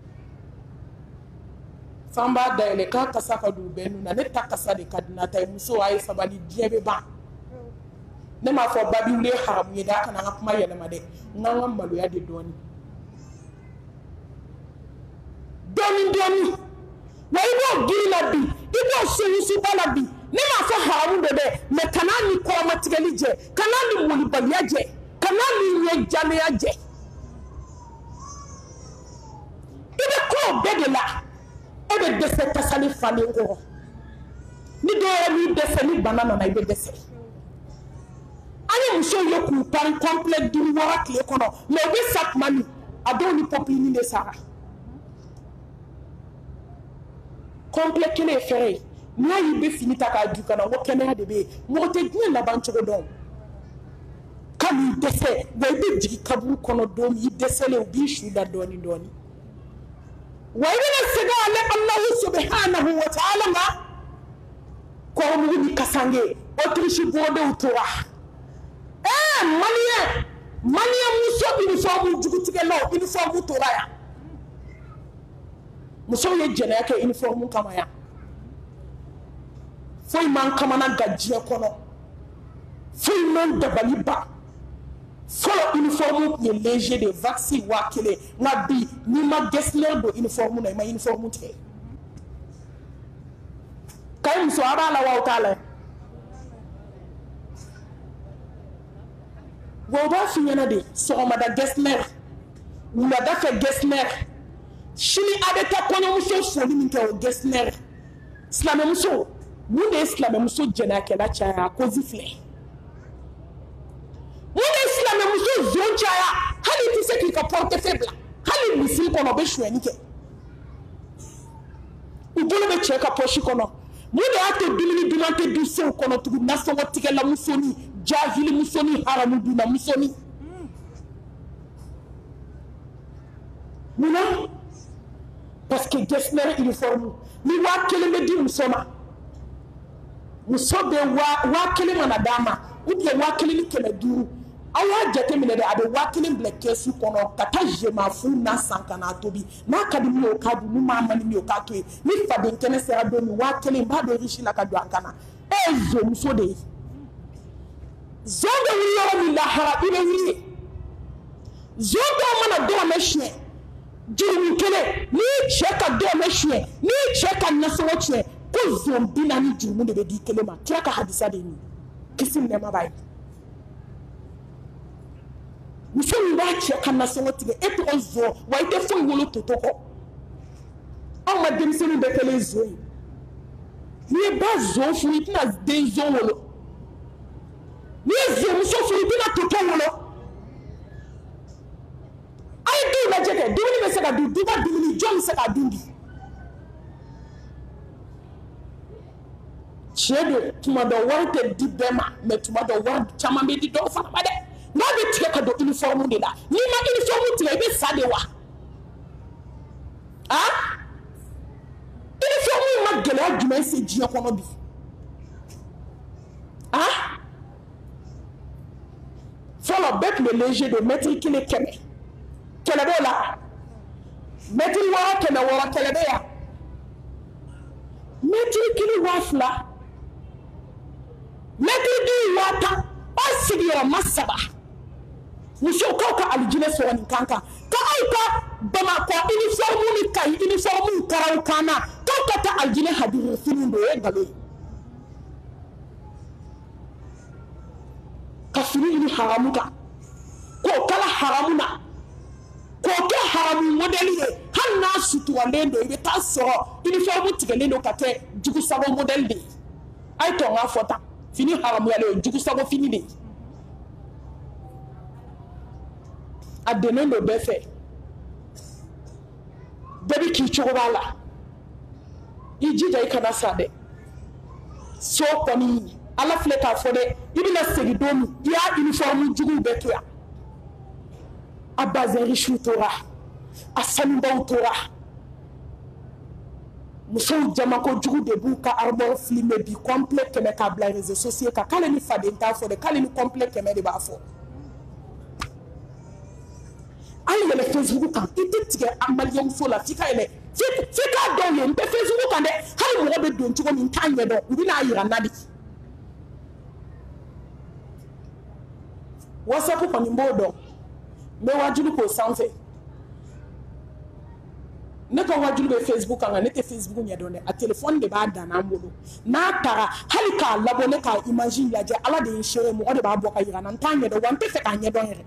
[SPEAKER 1] f'an b'a dayɛlɛ k'a kasa ka don u bɛɛ nun na ne ta kasa de ka di n'a ta ye muso a ye sabali diɲɛ bɛ ban ne m'a fɔ babi ye haramu ye dɛ a kana an ka kuma yɛlɛma dɛ n k'an ka maloya de dɔɔni dɔɔni dɔɔni wa i b'o girin la bi i b'o solusiba la bi ne m'a fɔ haramu de dɛ mɛ kana ni kɔrɔmatigɛli jɛ kana ni molibaliya jɛ kana ni ɲɛjaleya jɛ i bɛ kɔ bɛɛ de la e bɛ dɛsɛ tasali falen kɔrɔ ni dɔw yɛrɛ b'i dɛsɛ ni bana nana i bɛ dɛsɛ an ye musow ye k'u pari complet duuru wɔɔrɔ tile kɔnɔ mɛ u bɛ sa tuma min a dɔw ni pɔpilini de sara complet kelen ye fɛrɛ ye n'a y'i bɛ fini ta k'a ju kana n ko kɛnɛya de bɛ yen mɔgɔ tɛ diɲɛ laban cogo dɔn kab'i dɛsɛ wa i bɛ jigin kaburu kɔnɔ don min i dɛsɛlen u b'i su da dɔɔni dɔɔni wa i bɛna segin ale Alahu subhanahu wa ta'ala ma kɔrɔmugu ni kasange Autriche bɔdenw tora ɛɛ maliyɛn maliyɛn muso uniforme jugutigɛlaw uniforme tora yan musow ye jɛnɛya kɛ uniforme kama yan foyi man kamana ga diɲɛ kɔnɔ foyi man dabali ban fɔlɔ uniforme tun ye léger de vaccin waa kelen nka bi n'i ma Gessner don uniforme na i ma uniforme tigɛ kayi muso a b'a la wa o t'a la wa o b'a f'i ɲɛna de sɔgɔmada Gessner wulada fɛ Gessner sini a bɛ taa kɔɲɔmuso foli min kɛ o Gessner silamɛmuso mun de ye silamɛmuso jɛnɛyakɛla caya a cause filɛ mun de ye silamɛmuso zon caya hali i tɛ se k'i ka portefeuille bila hali misiri kɔnɔ u bɛ sonyɛni kɛ u bolo bɛ cɛ ka poche kɔnɔ mun de y'a to dumuni duman tɛ dun sew kɔnɔ tugun nasɔngɔ tigɛla musoni jahili musoni haramu dunna musoni munna parce que Gessner uniforme ni waa kelen bɛ di muso ma muso bɛ waa waa kelen mana d'a ma ou bien waa kelen ni kɛmɛ duuru aw y'a jateminɛ dɛ a bɛ waa kelen bila kɛsu kɔnɔ ka taa jemafu n'a san ka n'a tobi n'a ka di min ye o k'a dun n'u m'a mani min ye o k'a to yen ni faden kɛnɛ sera don min waa kelen b'a dɔn riche la ka don a kan na e ye zonmuso de ye zon bɛ wuli yɔrɔ min lahara i bɛ wuli zon dɔw mana dɔrɔmɛ siɲɛ jiri kele ni cheka do me chwe ni cheka naso chwe ko zombi na ni jumu de be di kele ma kira ka hadisa de ni kisim ne ma bai muso mi ba cheka naso tige e to zo wa ite fo wolo totoko on ma dem senu be kele zo ni ba zo fu itina de zo wolo ni zo muso fu itina toto wolo ai do na jeke do ni me se ka do do ba do ni jom se ka do ndi chede tuma do warte di bema me tuma do war chama me di do fa ba de na be tie ka do uniform de la ni ma uniform ti be sa de wa ah uniform ma gele adwuma se ji akono bi ah follow bec le léger de mettre qui les keme kelebe la mettre wa keme wa kelebe ya mettre qui les wa fla mettre di wata asigi ya masaba musho ka alijine so ni kanka ka aika bama ko uniform ni kai uniform karau kana ka ta aljine hadiru sinu do e galo ka fini ni haramuka ko kala haramuna ko ke haramu modeli e hanna sutu walendo ibe ta so uniform tigelendo ka te jugu sabo model de ay to nga fota fini haramu yale jugu sabo fini de adenendo befe debi ki chogobala ijija ikana sade so koni ala fleka fode ibina segi domu ya uniform jugu betuya abazeri shutora asanba utora muso jama ko jugu de buka arbo filme bi complet keme ka bla réseaux sociaux ka kale ni fade nta fode kale ni complet keme de ba fo ali le Facebook kan ite tige amaliyam fo la fika ele fika don ye mpe Facebook kan de hali mo be don tugo min tanye do ubina ayira nadi WhatsApp ko ni mbodo me wajulu ko sanfe ne ko wajulu be Facebook kan ne te Facebook nya don a telephone de ba da na mbolo na tara hali ka labo ne ka imagine ya je ala de inshere mo de ba bo ka yira na tanye do wante fe ka nya don here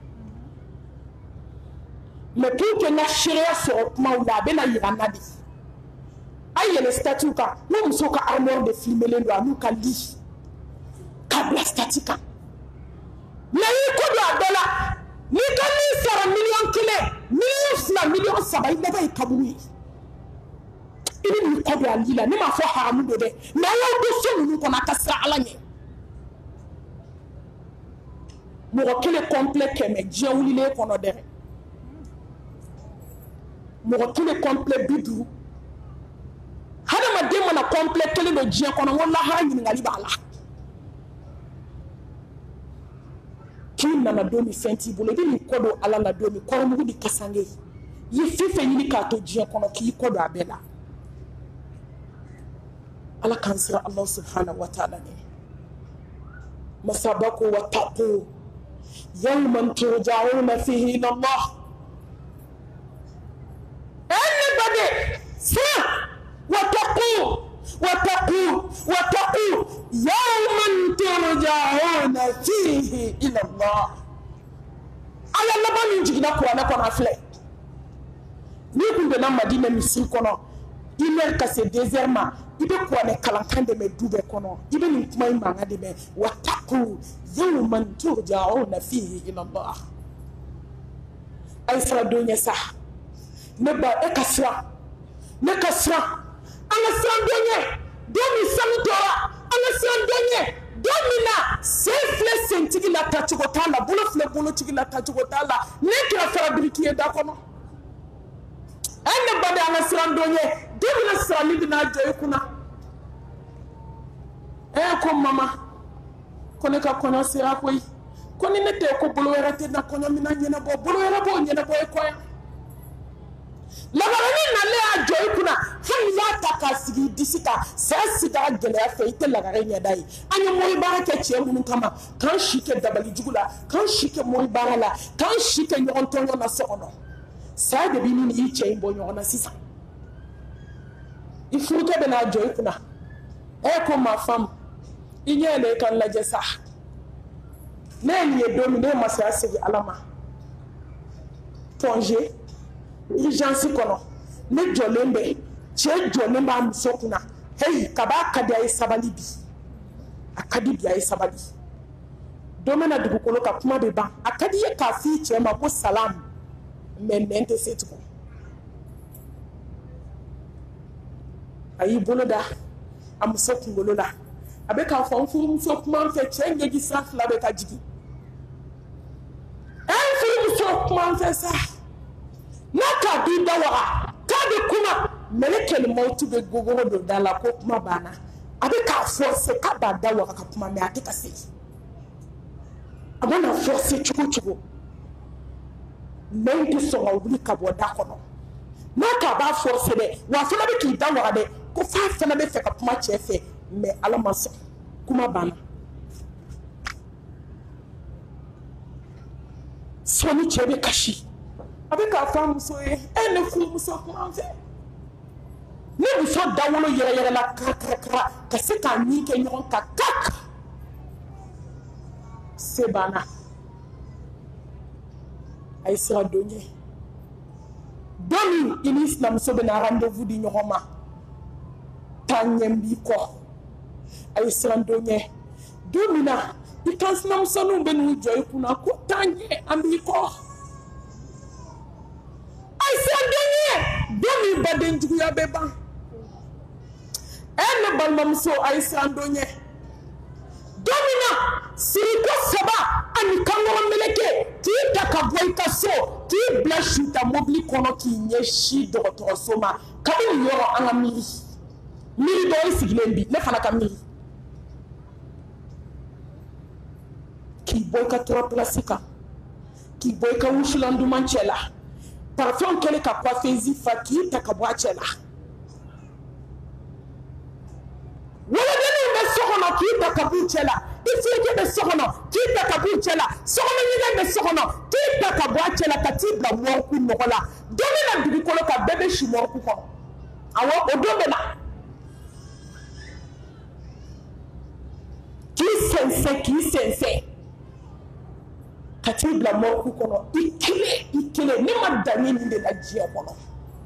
[SPEAKER 1] mais pour que na sharia so maula be na yira nadi ay le statut ka no muso ka armor de filmer le do anu ka li ka bla statika na yi ko do adola ni ka ni sara million kile million na million saba ina ba ikabui ibi ni ko do alila ni ma fo haramu do de na yo do so nu ko na kasra alanye mo ko kile complet keme jewuli le ko no dere mo tout le complet bidu hada ma demo na complet tele do jien kono wala ha nyi ngali bala kin na do mi fenti bolo bi mi kodo ala la do mi ko mu di kasange yi fife ni ka to jien kono ki kodo abela ala kansira Allah subhanahu wa ta'ala ne masabaku wa taqu yawman turja'una fihi ila Allah. Anybody say وتقول وتقول وتقول يوما ترجعون فيه إلى الله على لبان يجينا كوانا كوانا فلي نيكون دنا مدينة مسير كونا إلى كسي ديزيرما ibe kwane kalankan de me dube kono ibe ni kuma imanga de me وتقول يوما ترجعون فيه إلى الله أي سلا دنيا صح نبا ekasra nekasra ala sandonye domi samutora ala sandonye domina sefle sentigi la tachigotala bolo fle bolo tigi la tachigotala nekira fabriki eda kono ene bade ala sandonye domina sami dina joy kuna e ko mama kone ka kono sira koy koni nete ko bolo werate na kono mina nyena bo bolo wera bo nyena bo e koya la garani na le a joy kuna han ya takasigi disita sa sida gele afa ite la garani dai anya moyi baraka che mun kama kan shike dabali jugula kan shike moyi barala kan shike nyon tonyo na sono saa de bi ni i cɛ in bɔ ɲɔgɔn na sisan i furukɛ bɛna jɔ i kunna ɛ ko ma fam i ɲɛ yɛlɛ i kan lajɛ sa ne ye nin ye don min ne ye masaya segin ala ma congé urgence kɔnɔ ne jɔlen bɛ cɛ jɔlen b'a muso kunna hey kaba ka di a ye sabali bi a ka di bi a ye sabali don min na dugukolo ka kuma bɛ ban a ka di i ye k'a f'i cɛ ma ko salam mɛ nɛn tɛ se tugun a y'i bolo da a muso kunkolo la a bɛ k'a fɔ n furumuso kuma n fɛ cɛ ɲɛji sira fila bɛ ka jigin ɛ n furumuso kuma n fɛ sa n'a k'a b'i da waga k'a bɛ kuma mɛ ne kɛlɛmɔtu bɛ gogoro don da la ko kuma banna a bɛ k'a forcer k'a b'a da waga ka kuma mɛ a tɛ ka se a mana forcer cogo cogo mɛ n tɛ sɔn ka wuli ka bɔ da kɔnɔ n'a k'a b'a forcer dɛ wa a fana bɛ k'i da waga dɛ ko f'a fana bɛ fɛ ka kuma cɛ fɛ mɛ ala ma sɔn kuma banna sɔɔni cɛ bɛ kasi a bɛ k'a fɔ a muso ye e ne furumuso kuma n fɛ ne muso dawolo yɛrɛ yɛrɛ la karakara ka se k'a ɲi kɛ ɲɔgɔn kan kaka se banna a ye sira don ye don min i ni sinamuso bɛna rendez-vous di ɲɔgɔn ma taa ɲɛ b'i kɔ a ye siran don ɲɛ don min na i kan sinamusoninw bɛ n'u jɔ i kunna ko taa ɲɛ an b'i kɔ a ye siran don ɲɛ don min baden juguya bɛ ban ɛ ne balimamuso a ye siran don ɲɛ don min na siriko saba ani kankɔrɔ meleke k'i ta ka bɔ i ka so k'i bila suta mobili kɔnɔ k'i ɲɛsin dɔgɔtɔrɔso ma kabini yɔrɔ an ka miiri miiri dɔ i sigilen bi ne fana ka miiri k'i bɔ i ka tora pilasi kan k'i bɔ i ka wusulan duman cɛ la parfɛnw kɛlen ka coiffeuse fa k'i ta ka bɔ a cɛ la wolodenninw bɛ so kɔnɔ k'i ta ka b'u cɛ la i furukɛ bɛ so kɔnɔ k'i ta ka b'u cɛ la sokɔnɔɲɛgɛn bɛ so kɔnɔ k'i ta ka bɔ a cɛ la ka t'i bila mɔriku nɔgɔ la don min na dugukolo kan bɛɛ bɛ si mɔriku kɔnɔ awɔ o don bɛ na k'i sɛnsɛn k'i sɛnsɛn ka t'i bila mɔriku kɔnɔ i kelen i kelen ne ma dan nin de la diɲɛ kɔnɔ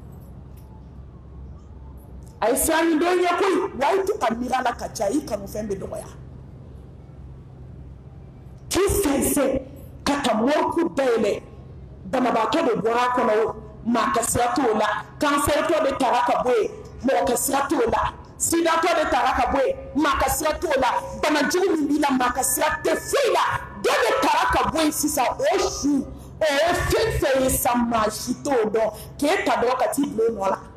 [SPEAKER 1] a ye siran don ɲɛ koyi wa i tɛ ka miiri a la ka ca i kanufɛn bɛ dɔgɔya k'i sɛnsɛn ka ta mɔriku dayɛlɛ banabaatɔ de bɔra a kɔnɔ o maa ka sira t'o la kansɛritɔ de tara ka bɔ yen mɔgɔ ka sira t'o la sidatɔ de tara ka bɔ yen maa ka sira t'o la banajugu min b'i la maa ka sira tɛ foyi la dɔ de tara ka bɔ yen sisan o su o ye fɛn fɛn ye sa maa si t'o dɔn k'e ta dɔrɔn ka t'i bila o nɔ la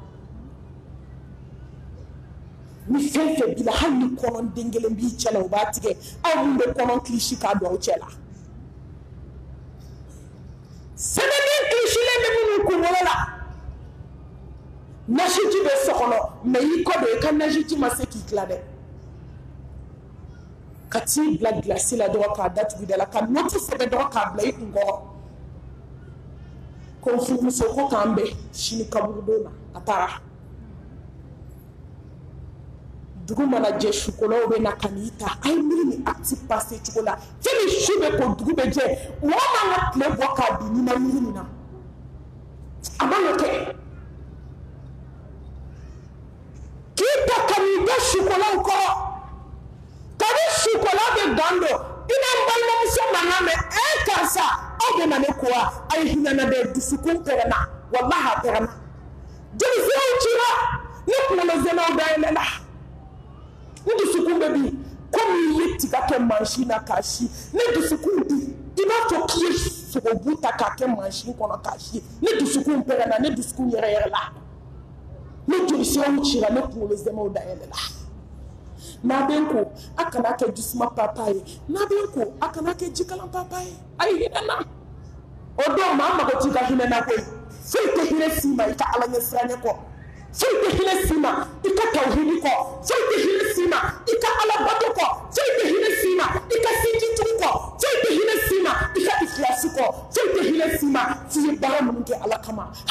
[SPEAKER 1] ni fɛn fɛn b'i la hali ni kɔnɔden kelen b'i cɛ la o b'a tigɛ aw min bɛ kɔnɔ kilisi k'a don aw cɛ la sɛbɛnden kilisilen bɛ minnu kunkolo la nasiji bɛ so kɔnɔ mɛ i kɔ don i ka nasiji ma se k'i tila dɛ ka t'i bila gilasi la dɔrɔn k'a datugu da la ka nɔti sɛbɛn dɔrɔn k'a bila i kunkɔrɔ ko n furumuso ko k'an bɛn sini kaburudon na a taara dugu mana jɛ sukolaw bɛ na ka n'i ta a ye miiri ni acte passé cogo la fɛn min su bɛ ko dugu bɛ jɛ mɔgɔ man ka tile bɔ k'a bin ni ma miiri nin na a man ka kɛ k'i ta ka n'i bɛ sukolaw kɔrɔ kabi sukola bɛ gan dɔ i n'a balimamuso mankan mɛn ɛ karisa aw bɛ na ne ko wa a ye hinɛna dɛ dusukun pɛrɛnna walahi a pɛrɛnna denmisɛnw cira ne kunkolo zɛmɛw dayɛlɛ la ne dusukun bɛ bi komi i ye tiga kɛ mansin na k'a si ne dusukun bi i b'a fɔ k'i ye sogobu ta k'a kɛ mansin kɔnɔ k'a si ne dusukun pɛrɛnna ne dusukun yɛrɛ yɛrɛ la ne jolisiraw cira ne kunkolo zɛmɛw dayɛlɛ la n'a bɛ n ko a kana kɛ jisuma papa ye n'a bɛ n ko a kana kɛ jikalan papa ye a ye hinɛ na o don maa mago t'i ka hinɛ na koyi foyi tɛ hinɛ s'i ma i ka ala ɲɛ siranɲɛ kɔ foyi tɛ hinɛ s'i ma i ka tawhidi kɔ foyi tɛ hinɛ s'i ma i ka alabato kɔ foyi tɛ hinɛ s'i ma i ka sinjitugu kɔ foyi tɛ hinɛ s'i ma i ka ikilasi kɔ foyi tɛ hinɛ s'i ma f'i ye baara minnu kɛ ala kama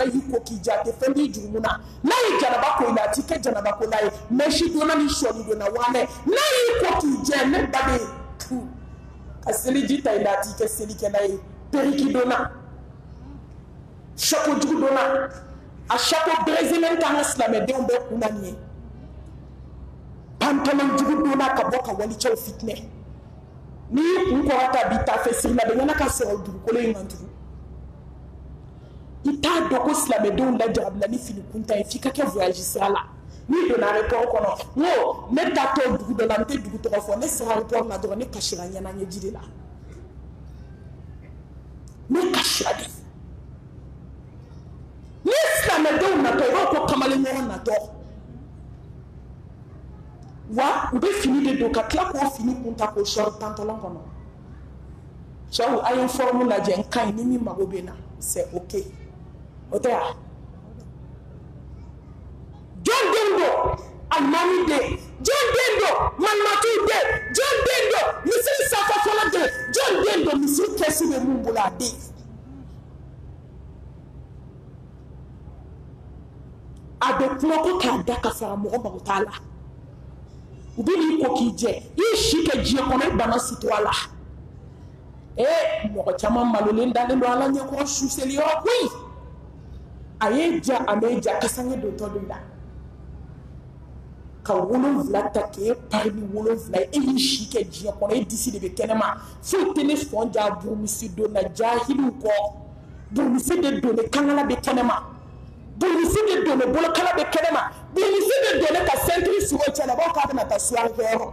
[SPEAKER 1] y'i ko k'i ja tɛ fɛn b'i jurumu na n'a ye janaba ko i la a t'i kɛ janaba ko la ye mɛsi donna ni sɔli donna wanɛ n'a y'i ko k'i jɛ ne ba bɛ ka seliji ta i la a t'i kɛ selikɛla ye periki donna sako jugu donna a sako brésilien kan ka silamɛdenw bɛɛ kun na nin ye pantalon jugu donna ka bɔ ka walicɛw fitinɛ n'i y'i kun kɔrɔta b'i ta fɛ siri la bɛ ɲɛna ka sɔrɔ dugukolo in kan tugun i t'a dɔn ko silamɛdenw lajarabila ni fini kuntan ye f'i ka kɛ voyage sira la n'i donna aéroport kɔnɔ n ko ne taatɔ dugu dɔ la n tɛ dugu tɔgɔ fɔ ne sera aéroport la dɔrɔn ne kasira ɲɛna ɲɛji de la ne kasira de ni silamɛdenw natɔ i b'a ko kamalen ɲɔgɔn natɔ wa u bɛ fini de don ka tila k'o fini kunta k'o sɔrɔ pantalon kɔnɔ cɛw a ye n forme lajɛ n ka ɲi ni min mago bɛ n na c'est ok o tɛ wa jɔn den don alimami den jɔn den don malimatu den jɔn den don misiri sanfɛ fɔlɔ den jɔn den don misiri kɛsi bɛ mun bolo a den a bɛ kuma ko k'a da ka fara mɔgɔ mago t'a la u bɛ n'i ko k'i jɛ i ye si kɛ diɲɛ kɔnɔ i bana sutura a la ee mɔgɔ caman malolen dalen don ala ɲɛkɔrɔ su seli yɔrɔ koyi a ye ja a bɛ ja kasange don tɔ de la ka wolonwula ta k'e pari ni wolonwula ye e y'i si kɛ diɲɛ kɔnɔ e disi de bɛ kɛnɛma foyi tɛ ne sɔn ja burumisi donna jahiliw kɔ burumisi de don ne kankala bɛ kɛnɛma burumisi de don ne bolokala bɛ kɛnɛma burumisi de don ne ka sentiri sigi o cɛlabɔ k'a bɛna taa suwari kɛ yɔrɔ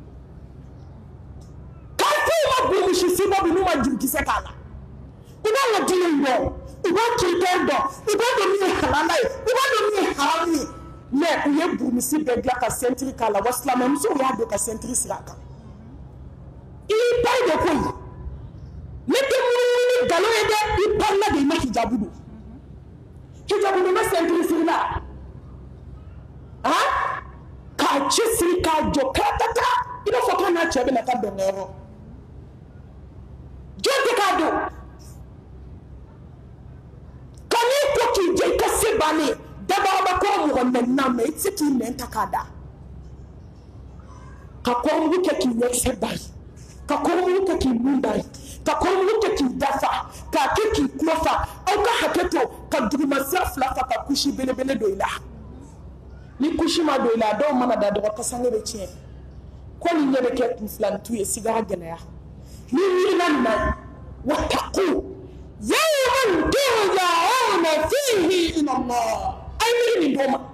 [SPEAKER 1] ma burumisi si bɔ bi n'u ma jurukisɛ k'a la u b'a la diinɛ dɔn u b'a kirikɛ dɔn u b'a dɔn min ye halala ye u b'a dɔn min ye haramu ye mais u ye burumisi bɛɛ dilan ka sentiri k'a la wa silamɛmusow y'a don ka sentiri siri a kan i y'i pari de koyi ne tɛ munumunu ni nkalon ye dɛ i parila de i ma hijabu don hijabu don ma sentiri siri la han k'a ci siri k'a jɔ karatata i b'a fɔ k'a n'a cɛ bɛna taa bɛn yɔrɔ jɔn tɛ k'a dɔn ka n'i ko k'i jɛ i ka se bannen dabaraba kɔrɔ mɔgɔ mɛnna mɛ i tɛ se k'i nɛn ta k'a da ka kɔrɔmugu kɛ k'i ɲɛkisɛ bari ka kɔrɔmugu kɛ k'i nun bari ka kɔrɔmugu kɛ k'i dafa k'a kɛ k'i tulo fa aw ka hakɛ to ka dugumasira fila fa ka kusi belebele don i la ni kusi ma don i la dɔw mana da dɔgɔ kasange bɛ tiɲɛ ko nin ɲɛ bɛ kɛ kunfilanintu ye sigara gɛlɛya ni wulila nin na wattaqu yawman turja'una fihi ila Allah ay miiri nin dɔw ma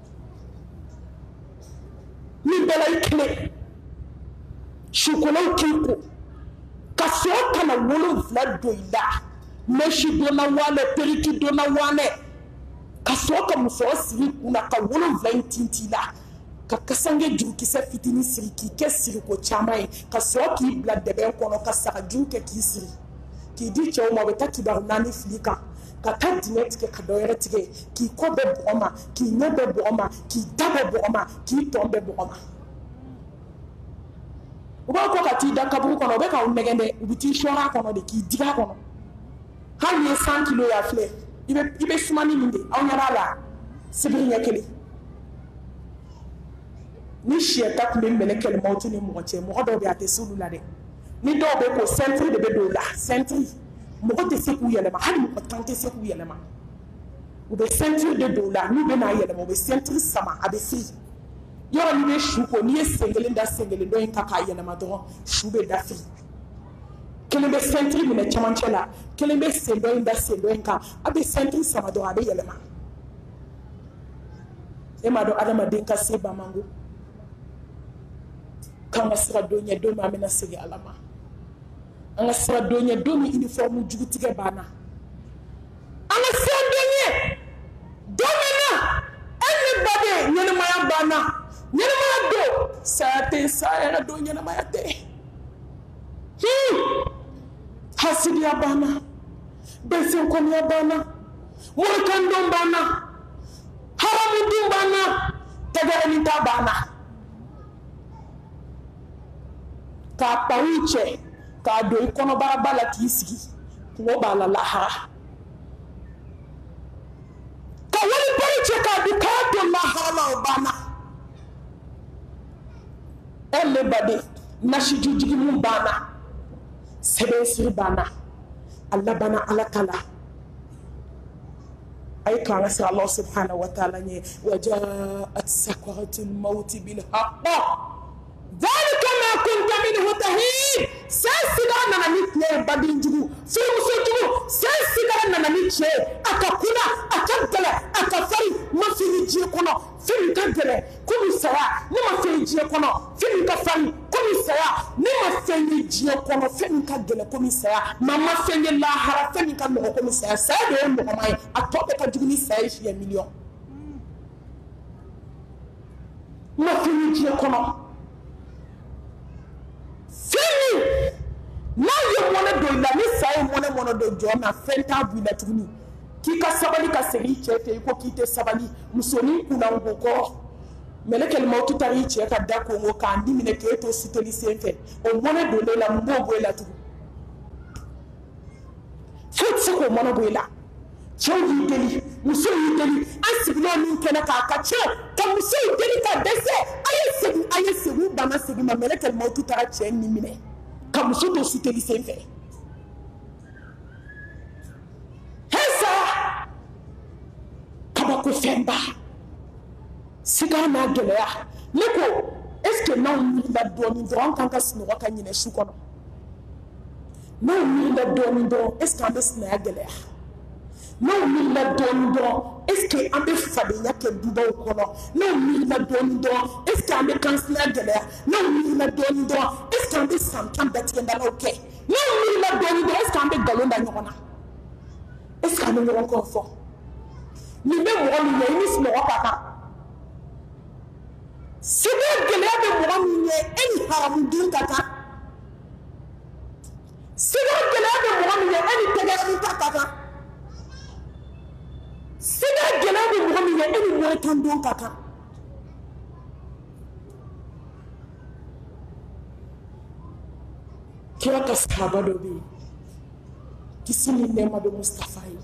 [SPEAKER 1] nin bɛɛ la i kelen sukolaw k'i ko ka sɔrɔ ka na wolonwula don i la mɛsi donna wanɛ periki donna wanɛ ka sɔrɔ ka muso siri kun na ka wolonwula in tinti la ka kasange jurukisɛ fitinin siri k'i kɛ siriko caman ye ka sɔrɔ k'i bila dɛbɛn kɔnɔ ka sagaju kɛ k'i siri k'i di cɛw ma u bɛ taa kibaru naani fili kan ka taa dingɛ tigɛ ka dɔ wɛrɛ tigɛ k'i kɔ bɛ bɔgɔ ma k'i ɲɛ bɛ bɔgɔ ma k'i da bɛ bɔgɔ ma k'i tɔn bɛ bɔgɔ ma u b'a kɔ ka t'i da kaburu kɔnɔ u bɛ k'aw nɛgɛn dɛ u bɛ t'i sɔɔrɔ a kɔnɔ de k'i digi a kɔnɔ hali ni ye san kilo ye a filɛ i bɛ i bɛ sumani min de aw ɲɛ b'a la sibiri ɲɛ kelen ni siyɛta tun bɛ mɛlɛ kɛlɛmaw tun ni mɔgɔ cɛ mɔgɔ dɔw bɛ a tɛ se olu la dɛ ni dɔw bɛ ko sɛntiri de bɛ don o la sɛntiri mɔgɔ tɛ se k'u yɛlɛma hali mɔgɔ tan tɛ se k'u yɛlɛma u bɛ sɛntiri de don o la n'u bɛ n'a yɛlɛma u bɛ sɛntiri sama a bɛ firi yɔrɔ n'i bɛ su ko n'i ye sen kelen da sen kelen dɔ in kan k'a yɛlɛma dɔrɔn su bɛ da firi kelen bɛ sɛntiri minɛ cɛmancɛ la kelen bɛ sen dɔ in da sen dɔ in kan a bɛ sɛntiri sama dɔrɔn a bɛ yɛlɛma e m'a dɔn adamaden ka se ba man go k'an ka sira don ɲɛ don min an bɛna segin ala ma an ka sira don ɲɛ don min uniforme jugutigɛ banna an ka sira don ɲɛ don min na e ni baden ɲɛnɛmaya banna ɲɛnɛmaya don saya tɛ saya yɛrɛ don ɲɛnɛmaya tɛ hmm hasidiya banna bɛnsɛnkɔniya banna morikan don banna haramu dun banna tɛgɛrɛni ta banna k'a pariw cɛ k'a don i kɔnɔbaraba la k'i sigi kungo b'a la lahara bana elle bade nashi jujigi mun bana sebe sir bana Allah bana ala kala ay kana sa Allah subhanahu wa ta'ala ni wajaat sakaratul maut bil haqq ذلك ما كنت منه تهيب سيسيغا نانيتي بادينجو فيمسوتو سيسيغا نانيتي اكاكونا اكاغلا اكافري ما في جي كونو فين كاغلا كومي سرا نما في جي كونو فين كافري كومي سرا نما في جي كونو فين كاغلا كومي سرا ماما فين لا هرا فين كاغلا كومي سرا سادو مو ماي اتوبه كاجوني ساي شي مليون ما في جي كونو fini na yo mona do la ni sai mona mona do jona fenta bula tuni ki ka sabali ka seri chete ko kite sabali musoni kuna ngoko melekel mautu tari che ka dako ngo ka ndi mine ke to siteli senfe o mona do le la mbobo la tu futsi ko mona bo la chew yi deli muso yi deli asibilo ni kena ka ka che ka muso yi deli ka dese ayese ayese bu bana sigi ma melekel mautu tara che ni mine ka muso to siteli senfe hesa kaba ko femba siga na gelea leko est-ce que non la doni don kan ka sino ka nyine shukono non la doni don est-ce que abes na gelea non mi la don don est-ce que ambe fade yake duba kono non mi la don don est-ce que ambe kansla gelea non mi la don don est-ce que ambe santam betenda ok non mi la don don est-ce que ambe galonda nyona est-ce que ambe nyona ko fo ni me mo mi ni simo papa sibe gelea be mo mi eni haram din kaka sibe gelea be mo mi eni tege kaka siga gelabe muhammi ya eni mo tan don kaka kira ka sahaba do bi kisini nema do mustafa yi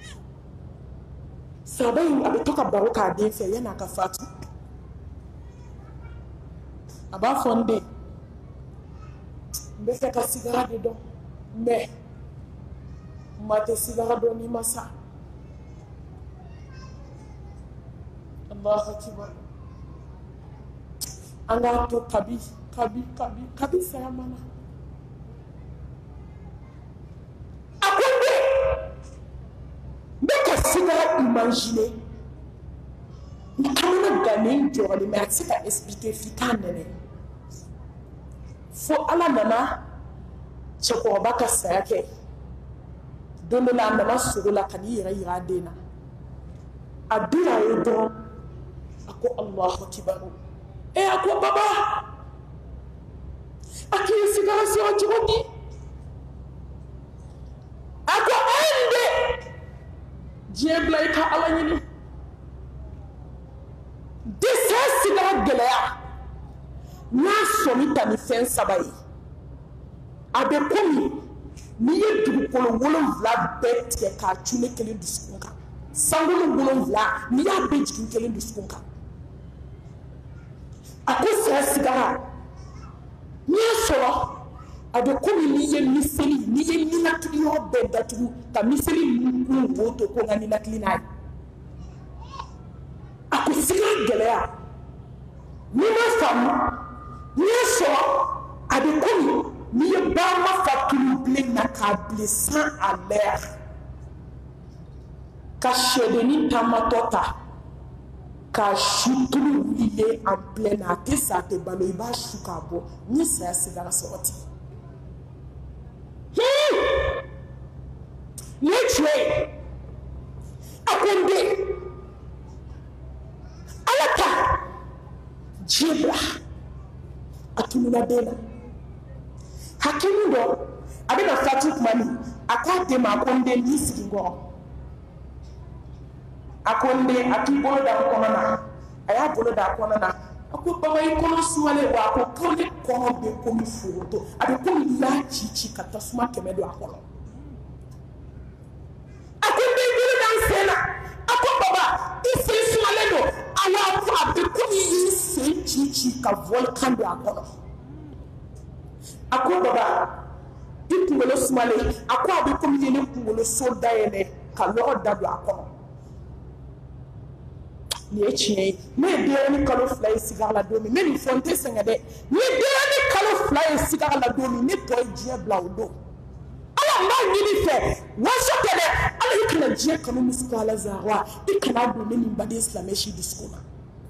[SPEAKER 1] sabai abitoka baroka de fe yana ka fatu aba fonde mbe fe ka sigara de do me mate sigara do ni masa Allah akibar anga to kabi kabi kabi kabi saya mana akonde beka sina imaginer ni kamana gane jori mais c'est pas expliquer fitanene fo ala nana cheko baka sayake dondo la nana sugula kani yira yira dena abira yodo ako Allahu akbar e ako baba aki sigara si o jodi ako ende jeblay ka alanyini disa sigara gelaya na somi tani fen sabai abe komi ni ye dugukolo wolonwula bɛɛ tigɛ k'a cune kelen dusukun kan sangolo wolonwula ni y'a bɛɛ jigin kelen dusukun kan a ko saya sigara n'i y'a sɔrɔ a bɛ komi n'i ye miseli n'i ye ninakili yɔrɔ bɛɛ datugu ka miseli ninnu b'o to ko n ka ninakili n'a ye a ko sigara gɛlɛya n'i ma faamu n'i y'a sɔrɔ a bɛ komi n'i ye baama fa tulu bilen na k'a bilen sans à l'air ka sɛdennin taamatɔ ta ka su tulu wililen en plein a tɛ sa a tɛ balo i b'a su k'a bɔ ni saya sigara sɔrɔ ten ni ye tiɲɛ ye a ko n den ala ta diɲɛ bila a tununa den na hakimu dɔ a bɛna fatu tuma min a ko a den ma a ko n den n'i sigi n kɔrɔ a ko n den a k'i bolo da n kɔnɔ na a y'a bolo da a kɔnɔ na a ko baba i kɔnɔ sumalen wa a ko ko ne kɔnɔ bɛ komi foronto a bɛ komi i y'a ci ci ka tasuma kɛmɛ don a kɔnɔ a ko n den bolo da n sen na a ko baba i sen sumalen don a y'a fɔ a bɛ ci ka volcan do akono ako baba ikungolo sumale ako abi komi ne kungolo solda yene ka lo da do akono ni echi me de ni kalo fly cigar la domi me ni fonte sengade ni de ni kalo fly cigar la domi ni toy die blaudo ala ma ni fe waso tele ala ikna je kanu miskala zawa ikna do ni mbadi islameshi diskona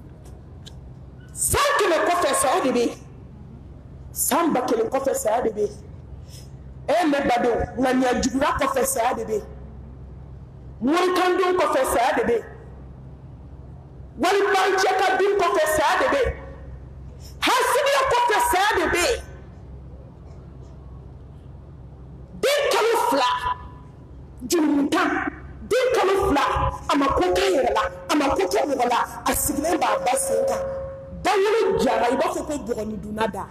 [SPEAKER 1] sanki le professeur de be samba ke le professeur de be e me bado na nya jugura professeur de be mon kando professeur de be wali banche ka bin professeur de be hasibi professeur de be din kalufla jumutan din kalufla ama ko kayela ama ko ko wala asigle ba basenga dawulu jara iba ko ko bogoni dunada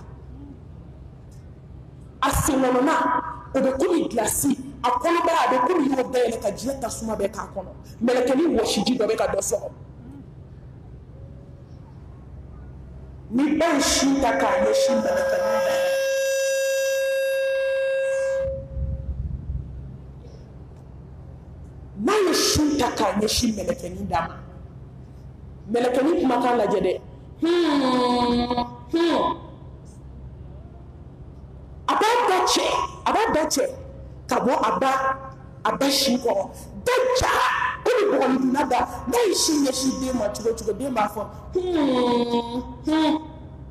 [SPEAKER 1] asinonona obe kumi glasi akono ba abe kumi yo dele ka jieta suma be ka kono melekeni woshiji do be ka doso ni ben shinda ka ye shinda na na ye shinda ka ye shinda melekeni dama melekeni kuma kan la jede hmm hmm aba dache aba dache kabo aba aba shinko dacha kuni boni nada na ishi ye shi de ma chugo chugo de ma fo hmm hmm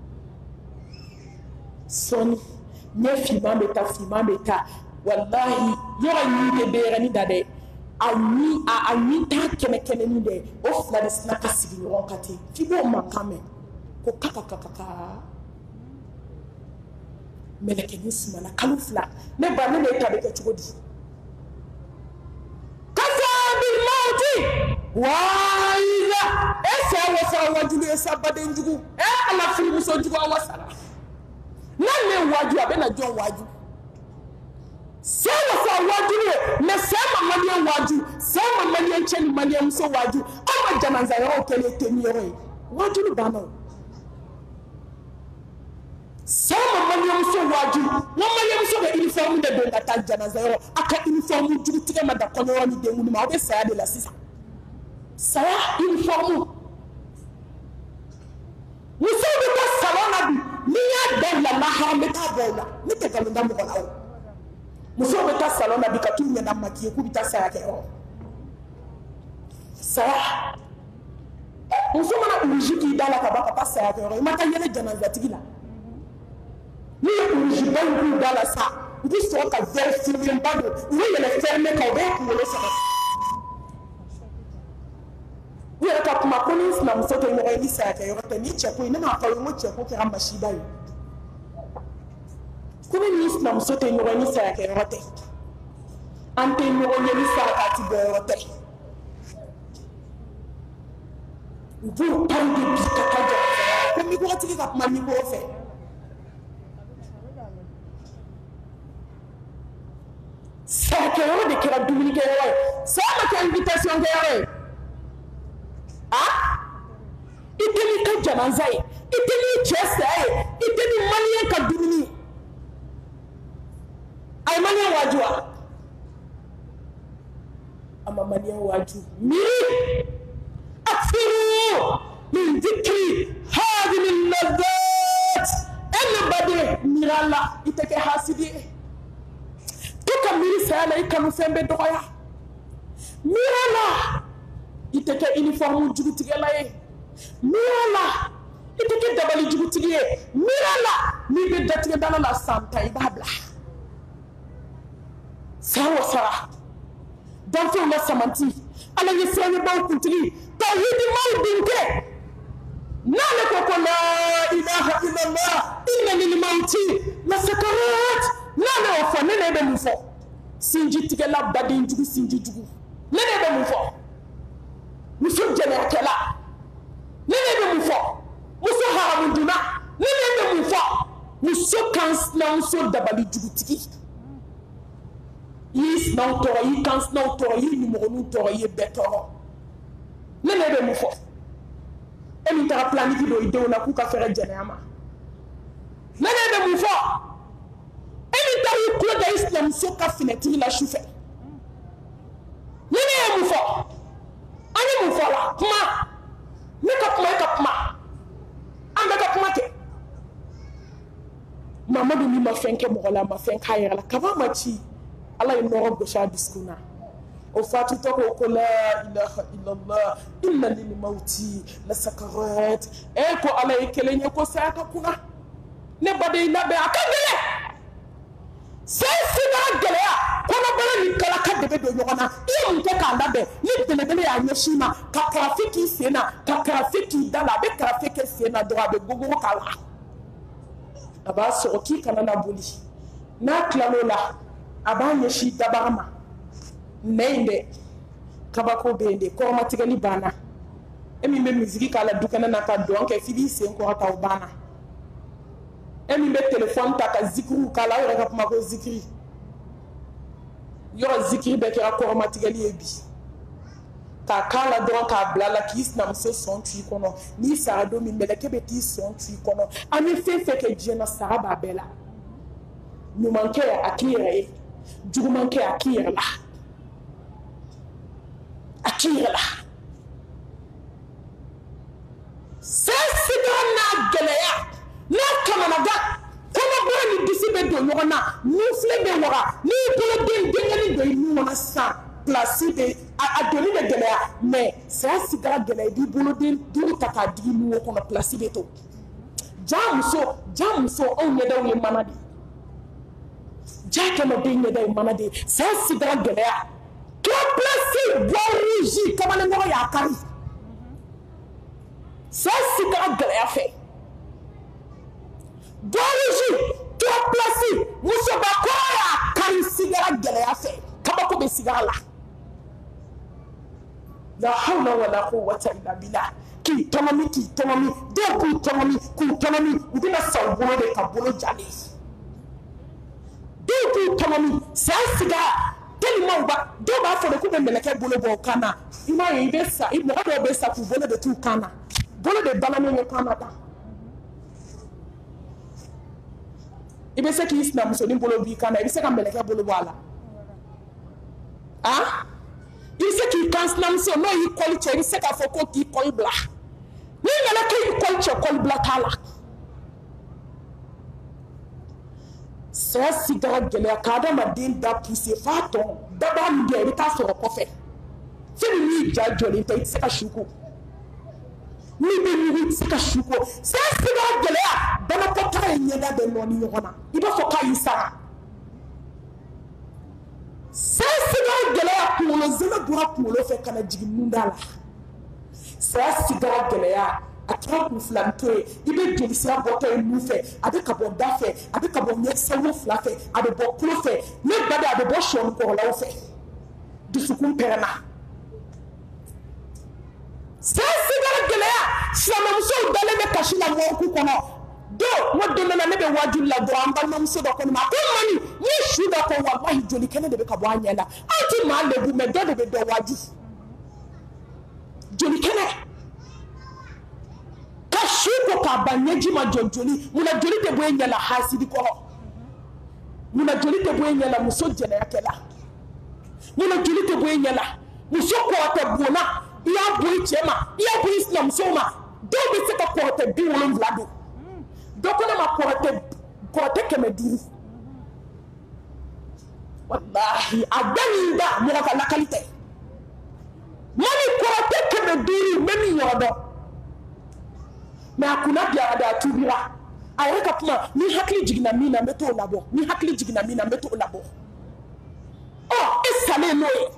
[SPEAKER 1] soni ne fi ma beta fi ma beta wallahi yora ni de bere ni dade ani a ani ta kene kene ni de o fla de snaka sigi ronkati fi bo makame ko kaka kaka kaka meleke ni sumana kalufla ne ba ne ne tabe ke chugodi kaza bil mauti waila esa wasa wajulu esa baden jugu e ala firi muso jugu awasara nan ne waju abena jon waju se wasa wajulu me se mamalian waju se mamalian cheni malian muso waju ama jamanza yo kele temiyore wajulu bano sama manyam so waju no manyam so be uniform de do ngata janaza yo aka uniform jugu tige ma da kono woni de nguni ma be saya de la sisa saya uniform muso be ta salona bi ni ya de la mahram be ta bola ni te kalu ndam ko lawo muso be ta salona bi ka tu nya na makiye ku bi ta saya ke yo saya muso mana urujiki dala ka ba ka saya ke yo mata yele janaza tigila ni urujiban ku dala sa ndi so ka vérifier mbado ni yele fermer ka be ku le sa ni ka kuma ko ni islam so to ngore ni sa ka yo ta ni che ko ni ma fa yo che ko ka mashiba yo ko ni islam so to ngore ni sa ka yo ta ante ngore ni sa ka ti be yo ta bu tan de bi ka ka ja ko mi ko ti ka kuma ni ko fe ça que on de kira dumuni ke yoy ça ma ke invitation ke yoy ah iteni ka janaza yi iteni chesa yi iteni malien ka dumuni ay malien wajua ama malien waju mi afiru min dhikri hadi min ladat anybody mirala iteke hasidi tuka miri sala ikanu sembe doya mirala iteke uniform jugutigela ye mirala iteke dabali jugutige mirala ni be datige dala la santa ibabla sawa sara dan fo la samanti ala yesani baw kuntigi tawhid mawdinke nale ko ko la ilaha illallah inna lil mauti la sakarat nana o fo nene be mu fo sinji tigela badin jugu sinji jugu nene be mu fo muso jene kala nene be mu fo muso haramunduna nene be mu fo muso kans na muso dabali jugu tigi is na to yi kans na to yi ni mo nu to yi beto nene be mu fo e min taga planiki do i denw na k'u ka fɛrɛ jɛnɛya ma ne ne bɛ mun fɔ e min taga i tulo da i sinamuso ka finɛtiri la sufɛ ne ne ye mun fɔ an ye mun fɔ la kuma ne ka kuma e ka kuma an bɛ ka kuma kɛ Mamadu min ma fɛn kɛ mɔgɔ la ma fɛn k'a yɛrɛ la kaba ma ci ala ye nɔgɔ gosi a dusukun na o fatutɔ ko ko la ilaha illallah inna lil mauti la sakarat e ko ala ye kelen ye ko saya ka kunna ne baden labɛn a ka gɛlɛn sai sida gɛlɛya kɔnɔbara ni kalaka de bɛ don ɲɔgɔn na i ye mun kɛ k'a labɛn ni belebele y'a ɲɛsin ma ka karafe k'i sen na ka karafe k'i da la a bɛ karafe kɛ sen na dɔrɔn a bɛ gogogo k'a la a b'a sɔrɔ k'i kana na boli n'a tilal'o la a b'a ɲɛsin dabaga ma nɛ in dɛ kabako bɛ yen de kɔrɔmatigɛli banna e min bɛ misiri k'a la dukɛnɛ na ka dɔn kɛ f'i b'i sen kɔrɔta o banna e min bɛ telefɔni ta ka zikiriw k'a la aw yɛrɛ ka kuma ko zikiri yɔrɔ zikiri bɛɛ kɛra kɔrɔmatigɛli ye bi k'a k'a la dɔrɔn k'a bila la k'i sinamuso sɔn tu i kɔnɔ n'i sara don min mɛlɛkɛ bɛ t'i sɔn tu i kɔnɔ an bɛ fɛn fɛn kɛ diɲɛ na sara b'a bɛɛ la ɲumankɛ a k'i yɛrɛ ye jugumankɛ a k'i yɛrɛ la a k'i yɛrɛ la sai sida n'a gɛlɛya n'a kamanagan kɔnɔbara ni disi bɛ don ɲɔgɔn na nufilɛ bɛ waga n'i boloden denkɛnin don i nun kɔnɔ sisan pilasi bɛ a doni bɛ gɛlɛya mɛ saya sigara gɛlɛya i b'i boloden duuru ta k'a digi nun kɔnɔ pilasi bɛ to ja muso ja muso anw ɲɛdaw ye mana de ja kɛmɛden ɲɛda ye mana de saya sigara gɛlɛya trois pilasi bois rouge kamalenkɔrɔ y'a kari saya sigara gɛlɛya fɛ bois rouge trois pilasi musobakɔrɔ y'a kari sigara gɛlɛya fɛ kabako bɛ sigara la la hawla wala quwwata illa billah k'i tɔnɔmi k'i tɔnɔmi dɔw k'u tɔnɔmi k'u tɔnɔmi u bɛna sa u bolo de ka bolo jalen dɔw k'u tɔnɔmi saya sigara tellement ba dɔw b'a fɔ de k'u bɛ mɛlɛkɛ bolo bɔ u kan na i m'a ye i bɛ sa i mɔgɔ dɔw bɛ sa k'u bolo de t'u kan na bolo de balannen ye kan na tan i bɛ se k'i sinamusonin bolo b'i kan na i bɛ se ka mɛlɛkɛ bolo bɔ a la ah i bɛ se k'i kan sinamuso n'o y'i kɔli cɛ i bɛ se k'a fɔ ko k'i kɔli bila n'i nana k'i kɔli cɛ kɔli bila t'a la saya sigara gɛlɛya ka adamaden da poussé f'a tɔn daba min bɛ yen i bɛ taa sɔrɔ kɔfɛ fɛn min n'i ja jɔlen tɛ i tɛ se ka su ko n'i bɛ ɲugu i tɛ se ka su ko saya sigara gɛlɛya banakɔtaga ye ɲɛda bɛ nɔɔni ɲɔgɔn na i b'a fɔ k'a y'i sara saya sigara gɛlɛya kunkolo zɛmɛ bɔra kunkolo fɛ ka na jigin nun da la saya sigara gɛlɛya a kɛra kun filantɔ ye i bɛ joli sira bɔtɔ ye nun fɛ a bɛ ka bɔ da fɛ a bɛ ka bɔ ɲɛkisɛ wolonfila fɛ a bɛ bɔ tulo fɛ ne ba de a bɛ bɔ sɔɔni kɔrɔlaw fɛ dusukun pɛrɛnna saya sigara gɛlɛya silamɛmusow dalen bɛ kasi la mɔɔku kɔnɔ don n ko don dɔ la ne bɛ wajuli la dɔrɔn an balimamuso dɔ kɔni ma a ko mani n ye su dɔ kɔ walahi joli kɛnɛ de bɛ ka bɔ a ɲɛ la aw ti maa lebu mɛ dɔ de bɛ dɔ waju joli kɛnɛ ka su ko k'a ban ɲɛji ma jɔ joli munna joli tɛ bɔ e ɲɛ la hasidi kɔrɔ munna joli tɛ bɔ e ɲɛ la muso jɛnɛyakɛla munna joli tɛ bɔ e ɲɛ la muso kɔrɔtɛ bonna i y'a bɔ i cɛ ma i y'a bɔ i sinamusow ma dɔw bɛ se ka kɔrɔtɛ bi wolonwula don dɔ ko ne ma kɔrɔtɛ kɔrɔtɛ kɛmɛ duuru walahi a bɛɛ min da mɔgɔ ka lakali tɛ mani kɔrɔtɛ kɛmɛ duuru n bɛ min yɔrɔ dɔn mɛ a kunna bilara de a tubira a yɛrɛ ka kuma ni hakili jiginna min na n bɛ t'o labɔ ni hakili jiginna min na n bɛ t'o labɔ ɔ e salen n'o ye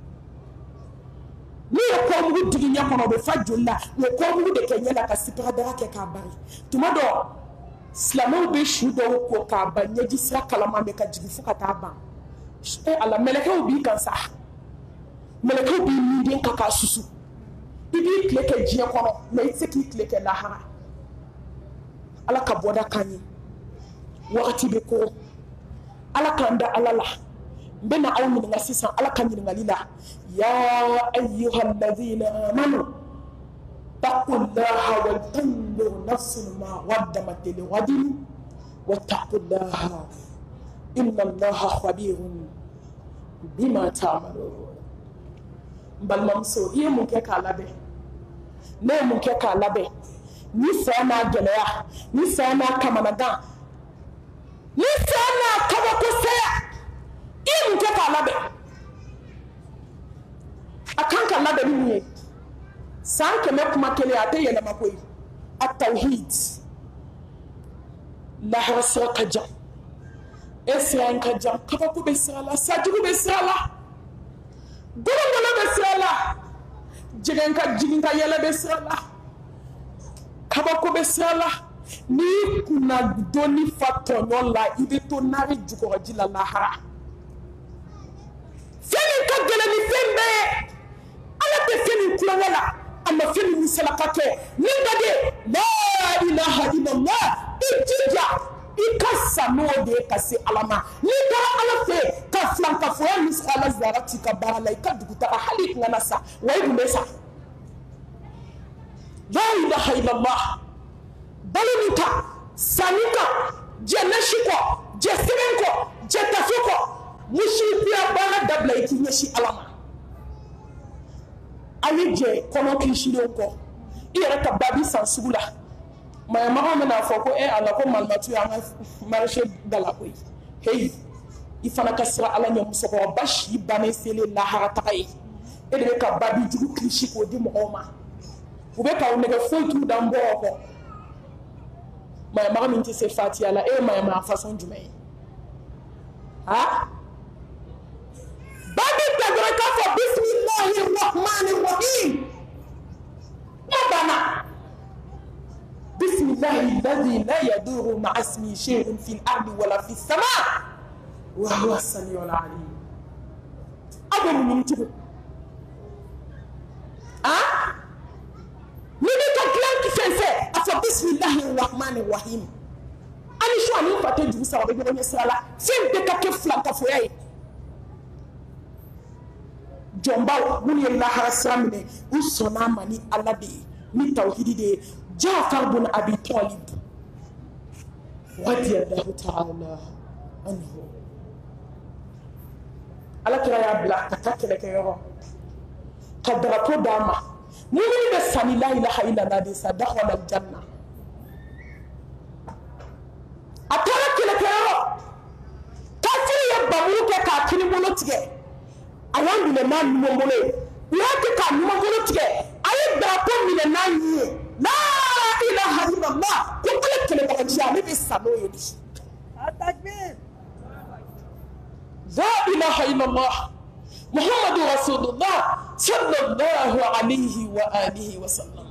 [SPEAKER 1] n'i ye kɔmugu digi ɲɛ kɔnɔ o bɛ fa joli la u ye kɔmugu de kɛ ɲɛ la ka sipagadara kɛ k'a bari tuma dɔ silamɛw bɛ su dɔw ko k'a ban ɲɛji sira kalaman bɛ ka jigin fo ka taa ban e ala mɛlɛkɛw b'i kan sa mɛlɛkɛw b'i nin ka k'a susu i b'i tile kɛ diɲɛ kɔnɔ mɛ i tɛ se k'i tile kɛ lahara ala ka bɔda kan ye wagati bɛ ko ala k'an da ala la n bɛ na aw ɲininka sisan ala ka ɲininkali la ya ayyuhal ladhina amanu واتقوا الله ولتنظر نفس ما قدمت لغد واتقوا الله إن الله خبير بما تعملون. بالممسو إيه ممكن كلامه ne mun kɛ k'a labɛn ni fɛn n'a gɛlɛya ni fɛn n'a kamanagan ni fɛn n'a kabakosɛya i mun kɛ k'a labɛn a kan ka labɛn ni mun ye san kɛmɛ kuma kelen a tɛ yɛlɛma koyi a tawhid lahara sira ka jan e sira in ka jan kabako bɛ sira la sajugu bɛ sira la golongolo bɛ sira la jigin ka jigin ka yɛlɛ bɛ sira la kabako bɛ sira la n'i kunna dɔnni fa tɔɲɔ la i bɛ to nari jukɔrɔji la lahara fɛn min ka gɛlɛn ni fɛn bɛɛ ye ala tɛ fɛn min kulonkɛ la a ma fɛn min misalaka kɛ ni ka de la ilaha illallah i jija i ka sa n'o de ye ka se ala ma n'i taara ala fɛ ka filankafoya ni ala zara t'i ka baara la i ka dugutaga hali i kana sa wa i kun bɛ sa la ilaha illallah balo min kan sani kan jɛnɛsi kɔ jɛsɛbɛn kɔ jɛtafe kɔ musikuya baara dabila i t'i ɲɛsin ala ma a ye jɛ kɔnɔ kilisilenw kɔ i yɛrɛ ka babi san sugu la mayamaga bɛna fɔ ko e ala ko malimatu y'an ka marishe dala koyi heyi i fana ka sira ala ɲɛ musokɔrɔba si bannen selen lahara taga ye e de bɛ ka babi jugu kilisi k'o di mɔgɔw ma u bɛ k'aw nɛgɛ foyi t'u dan bɔrɔ kɔ mayamaga min tɛ se fatiya la e ye mayamaga fasɔn jumɛn ye ha babi ta dɔrɔn k'a fɔ bisimilahi rahmani rahim n'a banna بسم الله الذي لا يدور مع اسمه شيء في الأرض ولا في السماء وهو السميع العليم أبو من تبو أه من كلام كفنسة أفا بسم الله الرحمن الرحيم أنا شو أنا فاتن جبوا سوا بيجوا يسألا فين بكا كيف لا كفوي جنباو من الله رسامني وصنع مني الله دي من توحيد دي جعفر بن أبي طالب رضي الله تعالى عنه على كلا يا بلا كتاك لك يا كدركو داما مؤمن بسني لا إله إلا الله دي دخل الجنة أترك لك يا كافر يباموك كاكيني مولوتك أيام من النار نمولي ويأتي كان نمولوتك أي دركو من النار لا إله إلا الله كل كلمة جامع بالسماء التكبير لا إله إلا الله محمد رسول الله صلى الله عليه وآله وسلم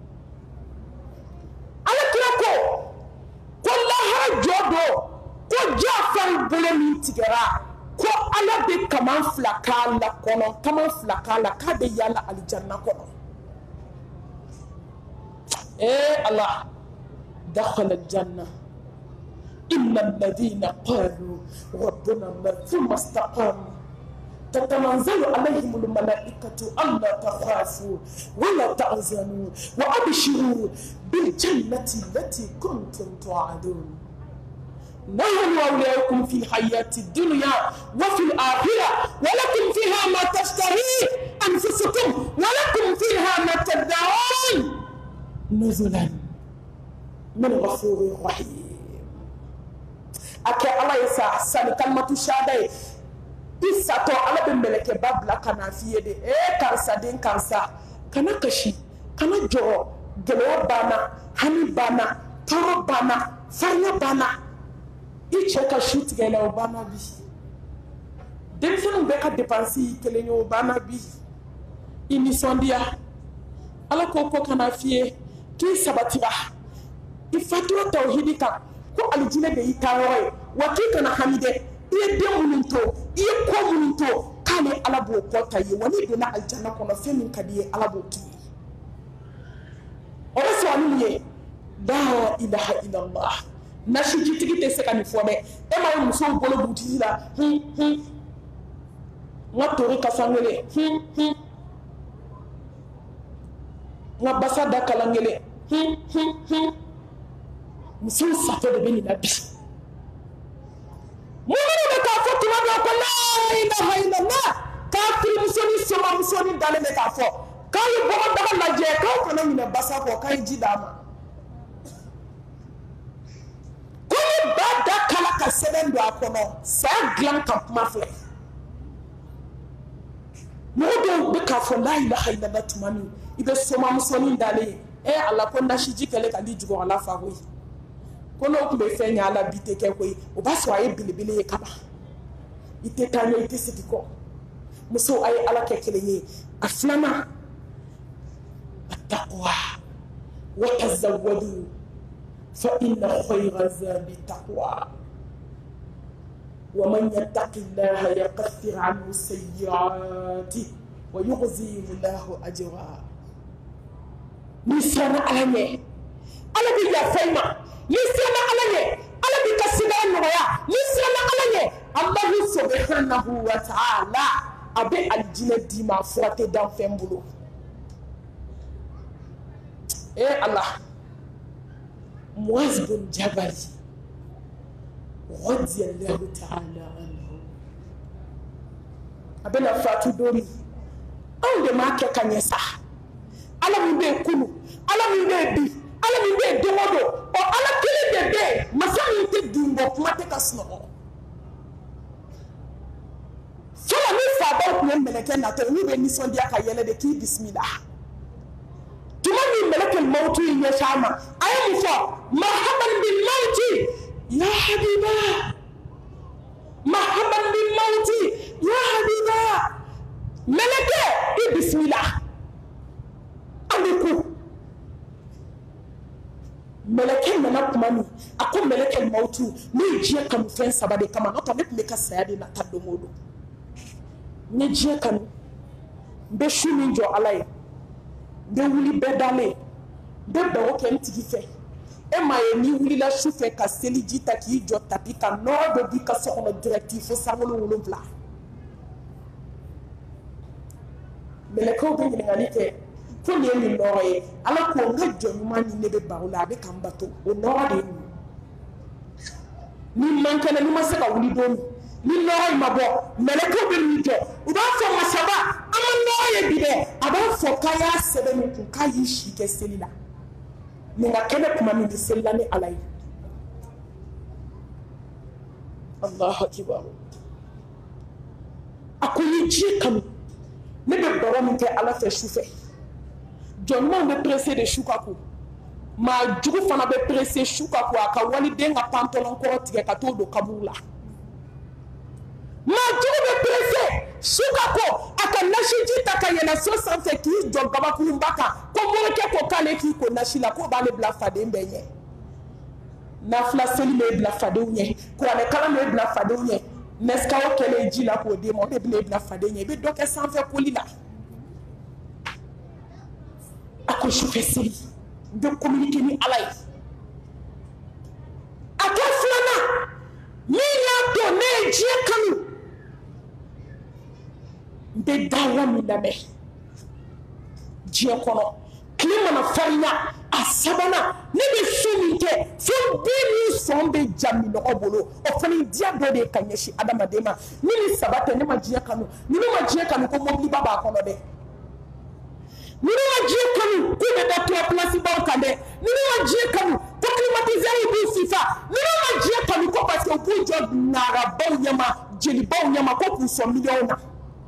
[SPEAKER 1] على كلامكو كلها جودو كو جعفر بلمي تجرا كو على بي كمان فلاكالا كونو كمان فلاكالا كابي يالا الجنة كونو إيه الله دخل الجنة إن الذين قالوا ربنا الله ثم استقاموا تتنزل عليهم الملائكة ألا تخافوا ولا تحزنوا وأبشروا بالجنة التي كنتم توعدون نحن أولياؤكم في الحياة الدنيا وفي الآخرة ولكم فيها ما تشتهي أنفسكم ولكم فيها ما تدعون نزلا من غفور رحيم أكي الله يسا سالي كلمة شادي إساتو على بمبلك بابلا كان في يدي إيه كارسا دين كارسا كان كشي كان جو جلو بانا هني بانا تارو بانا فرنا بانا إيش كشوت جلو بانا بي دين فنو بكا ديبانسي كلينيو بانا بي إني سونديا على كوكو كان في ki sabatira ifatwa tauhidi kan ko aljina be itawoy wati kana hamide iye demunto iye ko munto kale alabo ko tayi wani dina aljanna kono femin kadiye alabo ki o so aniye la ilaha illa allah nashi jitigite se kan fo be e ma muso bolo butila hm hm wato ka sangele hm hm nga basa da kalangele hum hum hum muso sato de beni nabi mumini be ka fo tuma do ko la ilaha illallah kafiri musoni soma musoni dale be ka fo kayi bogo daga laje ka ko na mina basa ko kayi jidama ko ni bada kala ka seben do akono sa glan kampma fle modo be ka fo la ilaha illallah tumani ibe soma musoni dale e ala ko ndashi jikele ka di jugo ala fa hoyi kono ku be fenya ala biteke koyi o ba so aye bilibili kaba ite tanyo ite sidiko muso aye ala kekelenye aflama التقوى وتزودوا فإن خير الزاد التقوى ومن يتق الله يكفر عنه سيئاته ويعظم الله أجرا لسنا على على بيا فيما لسنا على على بكسنا نويا لسنا على الله سبحانه وتعالى أبي الجنة ديما فوات دام فمبلو إيه الله معاذ بن جبل رضي الله تعالى عنه أبنا فاتو دومي أو دما كنيسا على من بي كلو على من بي بي على من بي دومودو أو على كل دي بي مسامي تدين بوكما تكسنو فلا مي فابو كنين ملكين ناتو ني بي نيسون ديا كايلة دي كي بسم الله تمني ملك الموت يشاما أي مفا مرحبا بالموت يا حبيبا مرحبا بالموت يا حبيبا ملك إيه بسم الله أبيكو ملك الملك ماني أكو ملك الموت نيجي كم فين سبادي كمان نتا نبلك سيادي نتادو مودو نيجي كم بشو نيجو علي de wuli bedale de bawo ken tigi fe e ma ye ni wuli la chou fe ka seli jita ki jo tapi ka no do bi ka so on directif fo sawolo wolo bla mele ko be ni ngani ke fo ni ni noye ala ko nga jonu mani ne be bawo la be kambato o no de ni ni mankana ni masaka wuli do ni noye mabo mele ko be ni jo u ba fo masaba amanoye bi de aba fo kaya sebe ni ku kayi shi ke selila ni nga kene kuma mi di selila ni alai Allah akbar akuni ji kam ne be baro mi ke ala fe shufe jonno be pressé de shukaku ma jugu fana be pressé shukaku aka wali denga pantalon ko tige ka to do kabula ma jugu be pressé shukaku aka nashiji takayena so sanfe ki jo gaba kumbaka ko mo ke ko kale ki ko nashila ko bale bla fade mbenye na fla seli me bla fade unye ko ale kala me bla fade unye neska o kele ji la ko de mo be bla bla fade nye be doke sanfe ko lila ako shufe seli de communiquer ni alay ako flana mi ya to ne je kanu de dawa mi lame je kono klima na farinya asabana ne be sumite fo bi ni sombe jami no obolo o fani dia do de kanyeshi adama dema ni ni sabata ne ma je kanu ni ma je kanu ko mobli baba kono de ni ma je kanu ko be da to place ba kande ni ma je kanu ko climatiser bu sifa ni ma je kanu ko parce que bu jo nara ba nyama jeli ba nyama ko ku so milliona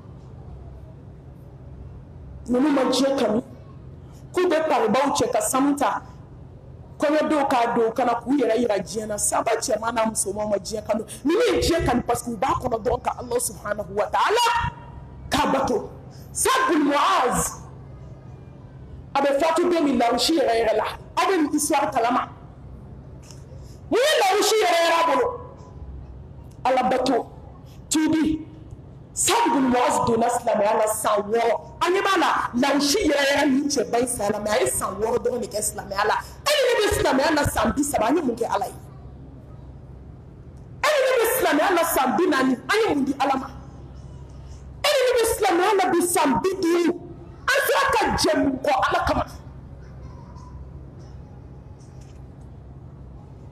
[SPEAKER 1] nunu majekani ku be pare ba uche ka samta ko yo do ka do kana ku yera yira jena saba che mana muso mo majekani ni ni jekani parce que ba ko do ka Allah subhanahu wa ta'ala ka bato sabul muaz abe fatu be mi la ushi yera yera la abe mi histoire kalama ni la ushi yera yera bolo ala bato tubi sabul muaz do nasla me ala sawo anyibala la ushi yera yera ni che bai sala me ay sawo do ni islam ala ay ni islam ala sambi sabani munke alai ay ni islam ala sambi nani ay mundi alama ay ni islam ala bi sambi du asaka jem ko ala kama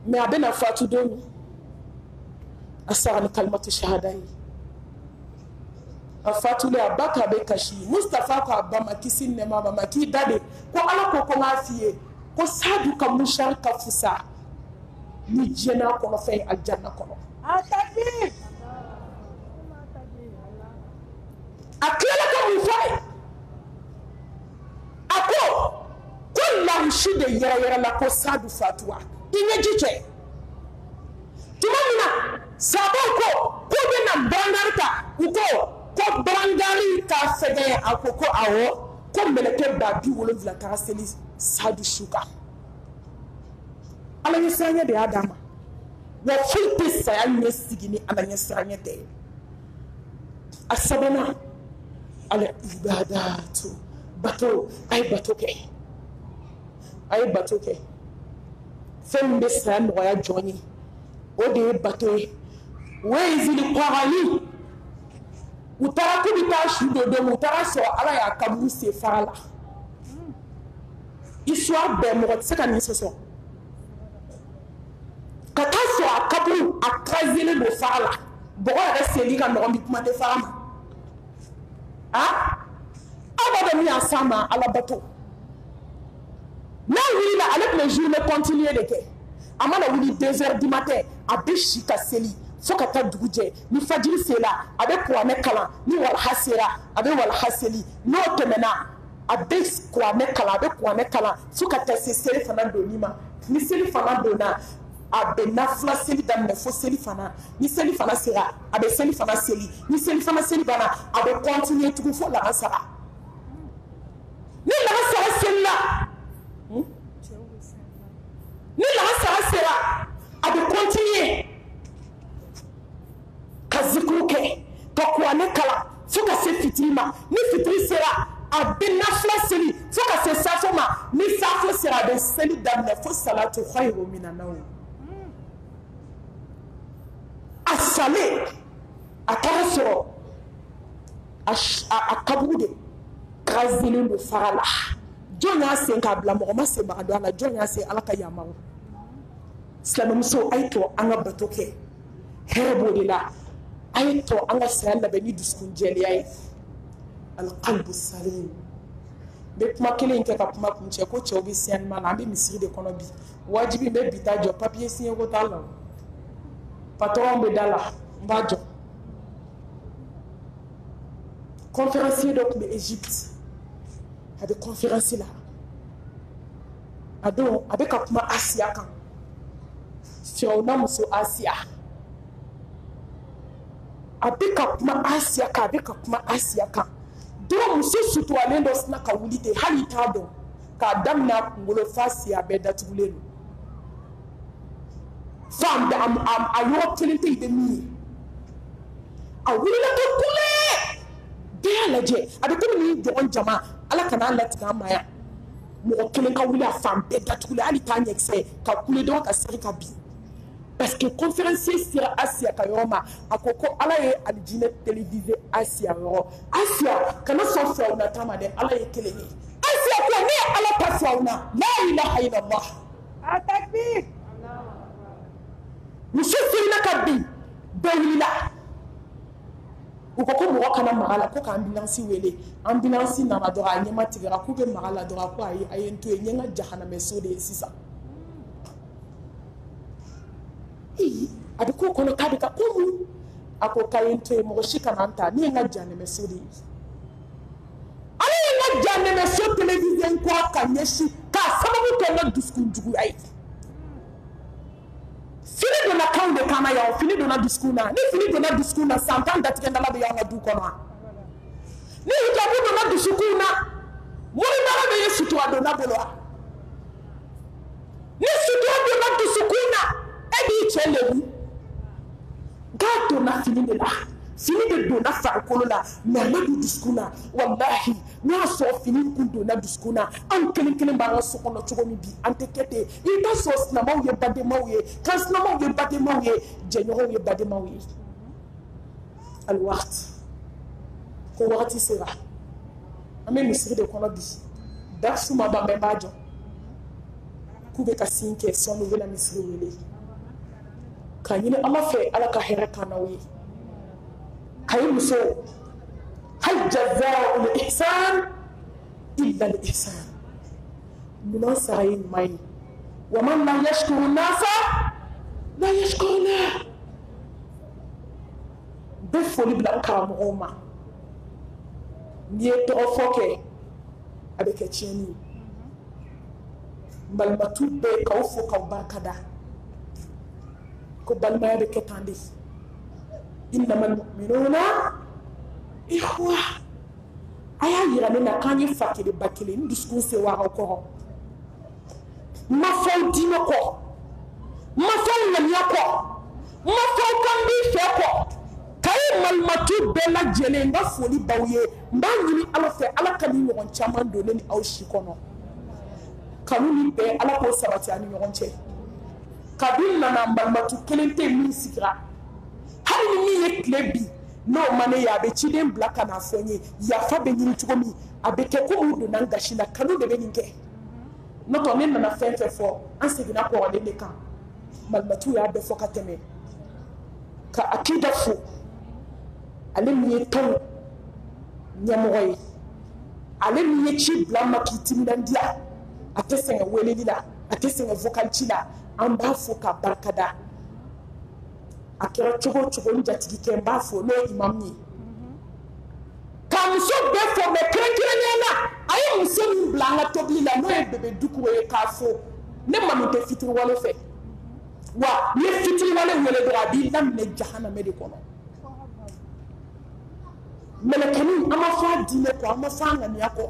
[SPEAKER 1] mais a bɛna fatu don min a sara ni kalimatu shahada ye a fatulen a ba k'a bɛ kasi Mustafa ko a ba ma kisi ni nɛɛma ma k'i da de ko Ala ko ko n k'a f'i ye ko Sadu ka mushari ka fusa ni diɲɛ kɔnɔ fɛn ye aljanna kɔnɔ a tilala ka mun fɔ ye a ko ko lamusi de yɛrɛ yɛrɛ la ko Sadu fatuwa i ɲɛji cɛ tuma min na sabaw ko k'u bɛna barangari ta u ko ko barangari ka fɛgɛn a ko ko awɔ ko mɛlɛkɛ ba bi wolonwula taara seli Sadu su kan Ala ɲɛsiranya de y'a d'a ma wa foyi tɛ saya ɲɛsigi ni Ala ɲɛsiranya tɛ a sabanan ala ibadatu bato a ye bato kɛ a ye bato kɛ fɛn min bɛ saya nɔgɔya jɔn ye o de ye bato ye wezili kɔrɔli u taara k'u bɛ taa su dɔ don u taara sɔrɔ Ala y'a kaburu sen fara la histoire bɛɛ mɔgɔ tɛ se ka nin sɔsɔ ka taa sɔrɔ a kaburu a kraselen don fara la bɔgɔ yɛrɛ seli ka nɔgɔn bi kuma tɛ fara ma ah aw b'a dɔn min y'a s'a ma Ala bato n'a wulila ale tun bɛ journée continuer de kɛ a mana wuli deux heures du matin a bɛ si ka seli fo ka taa dugu jɛ ni fajiri sera a bɛ kuranɛ kalan ni walaha sera a bɛ walaha seli n'o tɛmɛna a bɛ kuranɛ kalan a bɛ kuranɛ kalan fo ka taa se seli fana donni ma ni seli fana donna a bɛ nafila seli daminɛ fo seli fana ni seli fana sera a bɛ seli fana seli ni seli fana seli banna a bɛ continuer tugun fo lansara ni lansara selila ni lansara sera a bɛ continuer ka zikuru kɛ ka kuranɛ kalan fo ka se fitiri ma ni fitiri sera a bɛ nafila seli fo ka se safo ma ni safo sera a bɛ seli daminɛ fo salatu khayru minan nawm a salen a taara sɔrɔ a kaburu de kraselen don fara la jɔn y'a sen k'a bila mɔgɔ ma senbaga don a la jɔn y'a sen Ala ka yamaru silamɛmuso a ye to an ka bato kɛ hɛrɛ b'o de la a ye to an ka saya labɛn ni dusukun jɛlenya ye alqalbu salim n bɛ kuma kelen in kɛ ka kuma kun cɛ ko cɛw bɛ signement na an bɛ misiri de kɔnɔ bi wajibi n bɛ bi ta jɔ papier signé ko t'a la patron bɛ da la n b'a jɔ conférencier dɔ tun bɛ Égypte a bɛ conférence la a don a bɛ ka kuma Asiya kan Firawuna muso Asiya a bɛ ka kuma Asiya kan a bɛ ka kuma Asiya kan don muso suturalen dɔ sina ka wuli ten hali t'a dɔn k'a daminɛ a kunkolo f'a sen a bɛɛ datugulen don fam da am am a yɔrɔ kelen tɛ yen bɛ min ye a wulila ka kule bɛɛ y'a lajɛ a bɛ komi ni jɔgɔn jama Ala kana latigɛ an ma yan mɔgɔ kelen ka wuli a fan bɛɛ datugulen hali t'a ɲɛkisɛ ka kule dɔrɔn ka seri ka bin parce que conférencier sera Asiya ka yɔrɔ ma a ko ko Ala ye alijinɛ télévisé Asiya yɔrɔ Asiya kana sɔn Firawuna ta ma dɛ Ala ye kelen ye Asiya ko ne ye Ala ta Firawuna la ilaha illallah a takbir muso firina ka bin bɛɛ wulila u ko ko mɔgɔ kana maga la ko ka ambulance wele ambulance nana dɔrɔn a ɲɛma tigɛra k'u bɛ maga la dɔrɔn ko ayi a ye n to yen n ye n ka jahanamɛso de ye sisan ee a bɛ k'o kɔnɔ k'a bɛ ka ko mun a ko k'a ye n to yen mɔgɔ si kana n ta ne ye n ka jahanamɛso de ye ala ye n ka jahanamɛso télévisé n kɔ ka ɲɛsin k'a sababu kɛ n ka dusukun juguya ye fini donna kanw de kama yan fini donna dusukun na ni fini donna dusukun na san tan datigɛndala bɛ y'an ka du kɔnɔ ni hijabu donna dusukun na morimara bɛ ye sutura donna bolo wa ni sutura donna dusukun na e b'i cɛ lebu k'a donna fini de la fini de donna farikolo la mɛ a ma don dusukun na walahi n'a y'a sɔrɔ fini kun donna dusukun na an kelen kelen b'an ka so kɔnɔ cogo min bi an tɛ kɛ ten i b'a sɔrɔ sinamaw ye badenmaw ye kan sinamaw ye badenmaw ye jɛɲɔgɔnw ye badenmaw ye aliwagati ko wagati sera an bɛ misiri de kɔnɔ bi darsu ma ban bɛɛ b'a jɔ k'u bɛ ka sin kɛ sɔɔni u bɛna misiri wele ka ɲini ala fɛ ala ka hɛrɛ kan n'aw ye kayi muso hal jazaa ul ihsan illa al ihsan ɲuman sara ye ɲuman ye wa man la yashkuru nasa la yashkuru la bɛ foli bila karamɔgɔw ma n'i ye tɔgɔ fɔ kɛ a bɛ kɛ tiɲɛni ye balimatu bɛɛ k'aw fo k'aw barika da ko balimaya bɛ kɛ tan de innamal mu'minuna ikhwa a y'a yira ne na k'an ye fa kelen ba kelen n dusukun sewa aw kɔrɔ n ma fɔw diinɛ kɔ n ma fɔw ŋaniya kɔ n ma fɔw kan b'i fɛ kɔ kayi malimatu bɛɛ lajɛlen n ka foli b'aw ye n b'a ɲini ala fɛ ala ka ni ɲɔgɔn caman don ne ni aw si kɔnɔ kanu ni bɛɛ ala k'o sabati ani ɲɔgɔn cɛ kabini nana malimatu kelen tɛ min sigira hali ni min ye tile bi n'o ma ne ye a bɛ ciden bila ka n'a fɔ n ye yafa bɛ ɲini cogo min a bɛ kɛ komi u donna n gasi la kanu de bɛ nin kɛ n'o tɛ ne nana fɛn fɛn fɔ an seginna kɔrɔlen de kan malimatu y'a bɛɛ fɔ ka tɛmɛ ka akida fo ale min ye tɔn ɲɛmɔgɔ ye ale min ye ci bila n ma k'i timinandiya a tɛ sɛgɛn weleli la a tɛ sɛgɛn vocal ci la an b'a fo k'a barikada a kɛra cogo o cogo n jatigikɛ n b'a fo n'o ye imam ye k'a muso bɛɛ fo mɛ kɛrɛnkɛrɛnnenya la a ye muso min bila an ka tobili la n'o ye bebe dukuwo ye k'a fo ne manu tɛ fitiriwale fɛ wa n'i ye fitiriwale wele dɔrɔn a b'i laminɛ jahanamɛ de kɔnɔ mɛlɛkɛnin an ma fɔ a diinɛ kɔ an ma fɔ a ŋaniya kɔ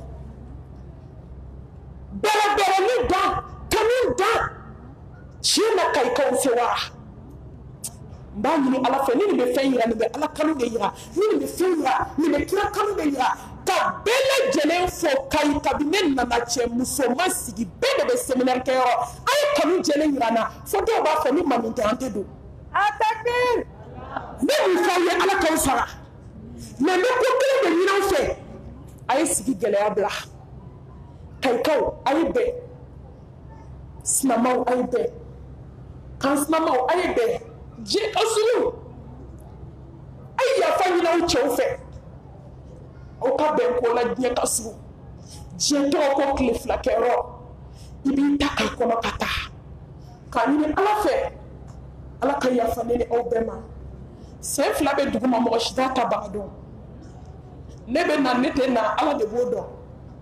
[SPEAKER 1] bɛrɛbɛrɛni dan kanu dan tiɲɛ na kayikaw fɛ wa n b'a ɲini ala fɛ ni nin bɛ fɛn yira nin bɛ ala kanu de yira ni nin bɛ fɛn yira nin bɛ kira kanu de yira ka bɛɛ lajɛlen fɔ kayi kabini ne nana cɛ muso ma sigi bɛɛ de bɛ séminaire kɛyɔrɔ a ye kanu jɛlen yira n na fo dɔw b'a fɔ ni manu tɛ an tɛ don atakbir ne min fɔ aw ye ala k'aw sara mɛ n bɛ ko kelen de ɲini aw fɛ a ye sigi gɛlɛya bila kayikaw a ye bɛn sinamaw a ye bɛn kan sinamaw a ye bɛn diɲɛ ka surun a ye yafa ɲini aw cɛw fɛ aw ka bɛn ko la diɲɛ ka surun diɲɛ tɔgɔ ko tile fila kɛyɔrɔ i b'i ta k'a kɔnɔ ka taa k'a ɲini ala fɛ ala ka yafa ne ni aw bɛɛ ma sen fila bɛ dugu ma mɔgɔ si t'a ta baga dɔn ne bɛ na ne tɛ na ala de b'o dɔn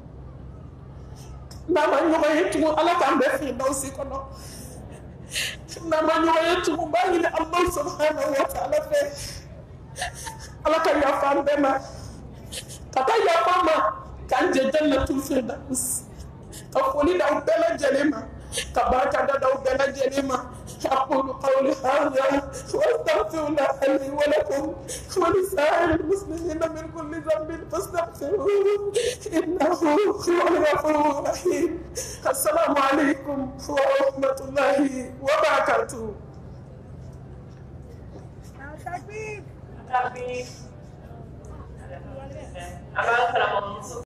[SPEAKER 1] n'a ma ɲɔgɔn ye tugun ala k'an bɛɛ firdawusi kɔnɔ n'a ma ɲɔgɔn ye tugun n b'a ɲini alahu subhanahu wa ta'ala fɛ ala ka yafa an bɛɛ ma ka taa yafa n ma k'an jɛ jannatul firdawusi ka foli d'aw bɛɛ lajɛlen ma ka barika da d'aw bɛɛ lajɛlen ma أقول قولي هذا وأستغفر الله لي ولكم ولسائر المسلمين من كل ذنب فاستغفروه إنه هو الغفور الرحيم السلام عليكم ورحمة الله وبركاته. تكبير. تكبير.